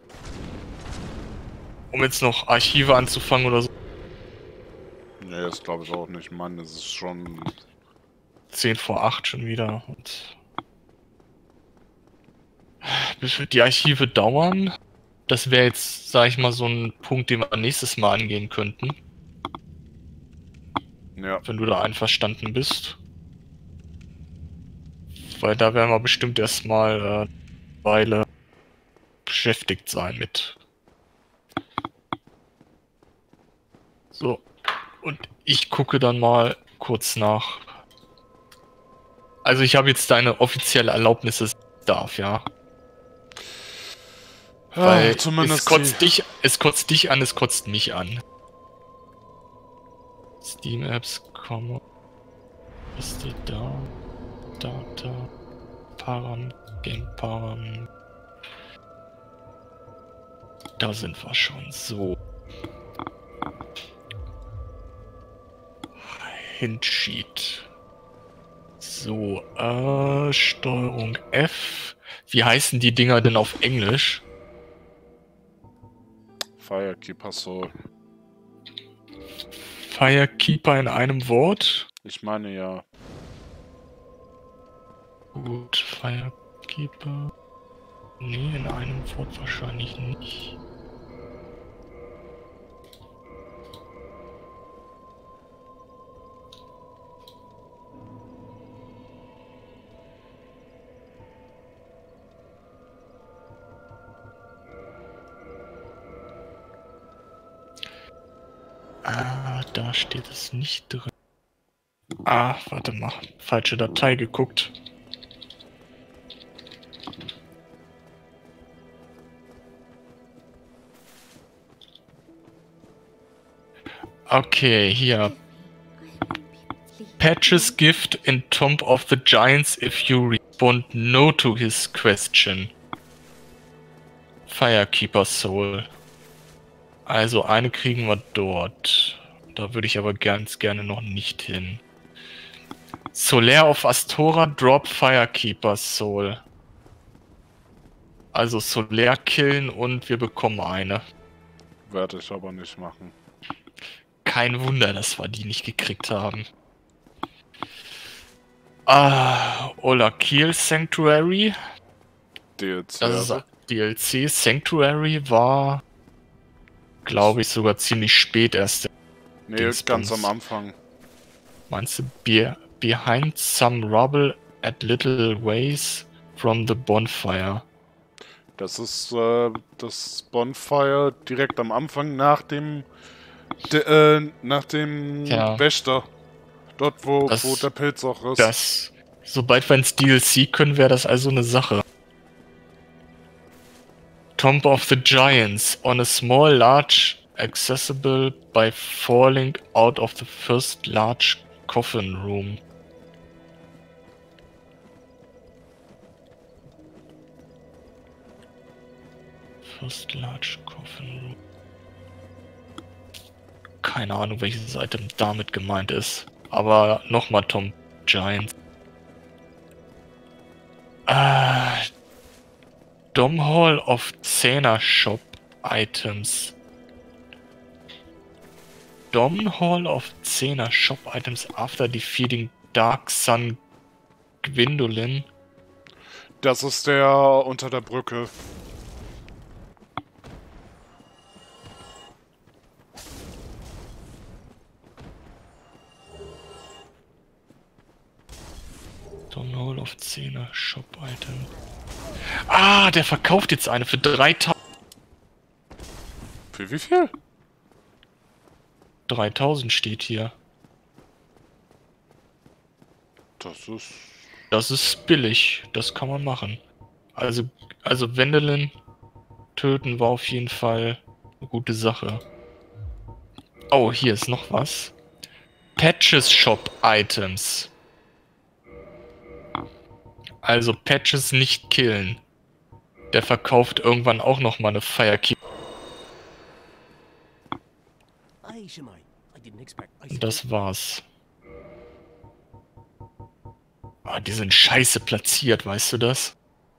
Um jetzt noch Archive anzufangen oder so. Nee, das glaube ich auch nicht. Mann, es ist schon 10 vor 8 schon wieder. Und bis die Archive dauern. Das wäre jetzt, sag ich mal, so ein Punkt, den wir nächstes Mal angehen könnten. ja. Wenn du da einverstanden bist. Weil da werden wir bestimmt erstmal eine Weile beschäftigt sein mit. So. Und ich gucke dann mal kurz nach. Also ich habe jetzt deine offizielle Erlaubnis, dass ich darf, ja. Weil zumindest es kotzt dich an, es kotzt mich an. Steam Apps, ist die da? Data, Param, Game Param. Da sind wir schon. So. Hintsheet. So, Steuerung F. Wie heißen die Dinger denn auf Englisch? Firekeeper Soul. Firekeeper in einem Wort? Ich meine ja. Gut, Firekeeper. Nee, in einem Wort wahrscheinlich nicht. Ah, da steht es nicht drin. Ah, warte mal. Falsche Datei geguckt. Okay, hier. Patches gift in Tomb of the Giants if you respond no to his question. Firekeeper Soul. Also eine kriegen wir dort. Da würde ich aber ganz gerne noch nicht hin. Solaire of Astora drop Firekeeper Soul. Also Solaire killen und wir bekommen eine. Werde ich aber nicht machen. Kein Wunder, dass wir die nicht gekriegt haben. Ah, Olakil Sanctuary. DLC. Das ist DLC. Sanctuary war, glaube ich, sogar ziemlich spät erst. Nee, Dingsbums. ganz am Anfang. Meinst du behind some rubble at little ways from the bonfire? Das ist das Bonfire direkt am Anfang nach dem Ja. Wächter. Dort, wo Das- der Pilz auch ist. Sobald wir ins DLC können, wäre das also eine Sache. Tomb of the Giants. On a small, large, accessible by falling out of the first large coffin room. First large coffin room. Keine Ahnung, welches Item damit gemeint ist. Aber nochmal Tomb Giants. Dom Hall of Zena Shop Items. Dom Hall of Zena Shop Items after defeating Dark Sun Gwendolyn. Das ist der unter der Brücke. Dom Hall of Zena Shop Item. Ah, der verkauft jetzt eine für 3000. Für wie viel? 3000 steht hier. Das ist billig. Das kann man machen. Also Wendelin töten war auf jeden Fall eine gute Sache. Oh, hier ist noch was. Patches Shop Items. Also Patches nicht killen. Der verkauft irgendwann auch noch mal eine Firekeeper. Das war's. Ah, die sind scheiße platziert, weißt du das?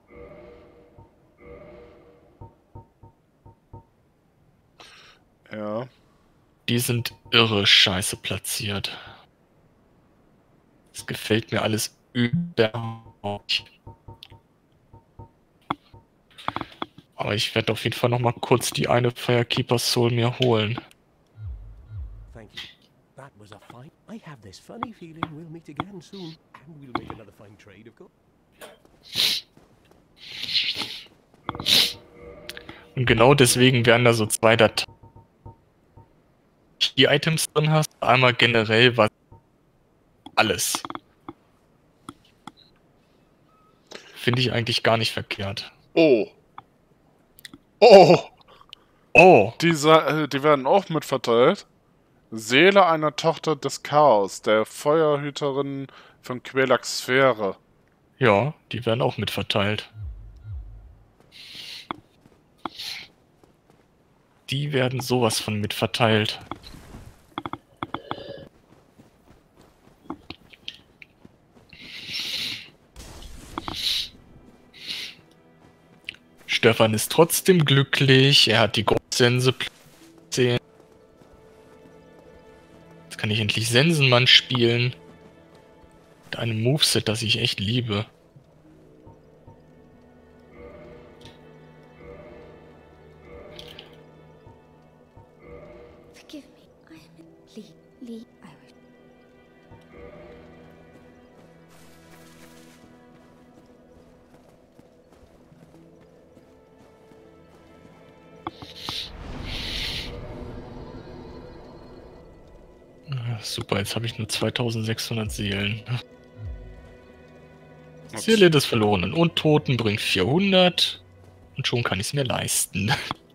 Ja. Die sind irre scheiße platziert. Das gefällt mir alles überhaupt nicht. Aber ich werde auf jeden Fall noch mal kurz die eine Firekeeper's Soul mir holen. Thank you. That was a fine. I have this funny feeling we'll meet again soon, and we'll make another fine trade, of course. Und genau deswegen werden da so zwei Dateien, die Items drin hast. Einmal generell was alles. Finde ich eigentlich gar nicht verkehrt. Oh. Oh. Oh. Die werden auch mitverteilt. Seele einer Tochter des Chaos, der Feuerhüterin von Quelax Sphäre. Ja, die werden auch mitverteilt. Die werden sowas von mitverteilt. Stefan ist trotzdem glücklich. Er hat die Großsense 10. Jetzt kann ich endlich Sensenmann spielen. Mit einem Moveset, das ich echt liebe. Forgive me. I am Lee. I was. Super, jetzt habe ich nur 2600 Seelen. Seele des verlorenen Untoten bringt 400 und schon kann ich es mir leisten.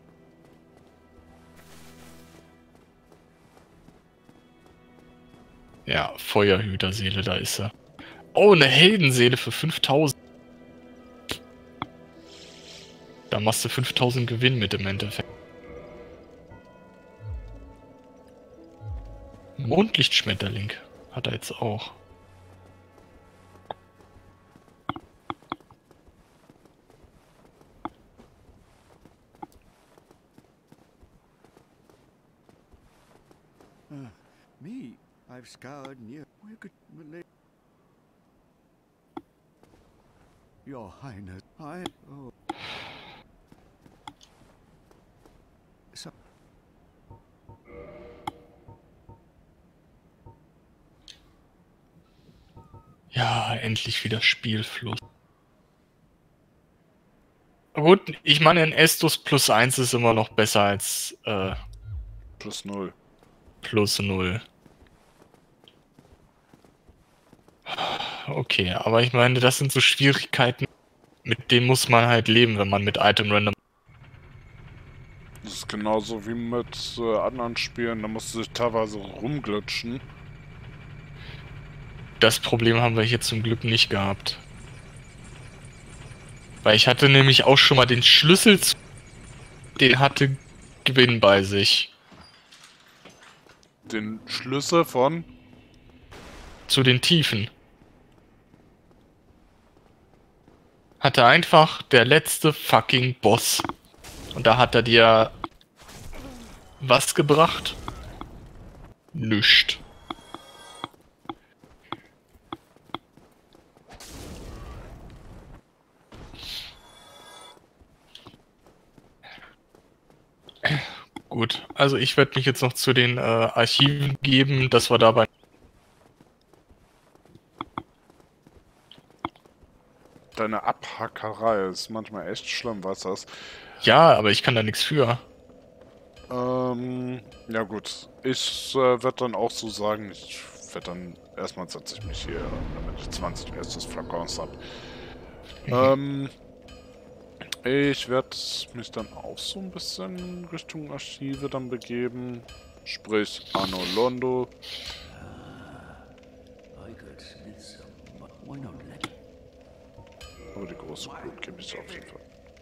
Ja, Feuerhüterseele, da ist er. Oh, eine Heldenseele für 5000. Da machst du 5000 Gewinn mit im Endeffekt. Mondlichtschmetterling hat er jetzt auch. Me, I've scoured near. Where could Your Highness, oh. So. Ja, endlich wieder Spielfluss. Gut, ich meine, ein Estus plus 1 ist immer noch besser als Plus 0. Plus 0. Okay, aber ich meine, das sind so Schwierigkeiten, mit denen muss man halt leben, wenn man mit Item Random. Genauso wie mit anderen Spielen, da musst du dich teilweise rumglitschen. Das Problem haben wir hier zum Glück nicht gehabt. Weil ich hatte nämlich auch schon mal den Schlüssel, den hatte Gwyn bei sich. Den Schlüssel von... Zu den Tiefen. Hatte einfach der letzte fucking Boss. Und da hat er dir was gebracht? Nüscht. Gut, also ich werde mich jetzt noch zu den Archiven geben, dass wir dabei... Deine Abhackerei ist manchmal echt schlimm, weißt du das? Ja, aber ich kann da nichts für. Ja gut. Ich werde dann auch so sagen, ich werde dann... Erstmal setze ich mich hier, damit ich 20 erstes Flakons habe. Ich werde mich dann auch so ein bisschen Richtung Archive dann begeben. Sprich, Anno Londo. Aber die große Blut gebe ich auf jeden Fall.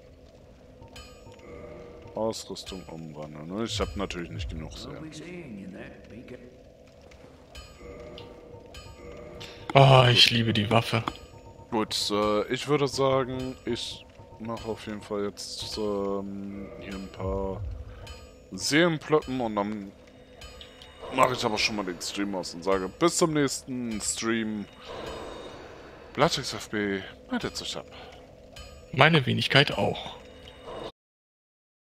Ausrüstung umwandeln. Ich habe natürlich nicht genug sehr. Oh, ich liebe die Waffe. Gut, ich würde sagen, ich mache auf jeden Fall jetzt hier ein paar Seelenplöppen und dann mache ich aber schon mal den Stream aus und sage bis zum nächsten Stream. Blattix FB, meldet sich ab. Meine Wenigkeit auch.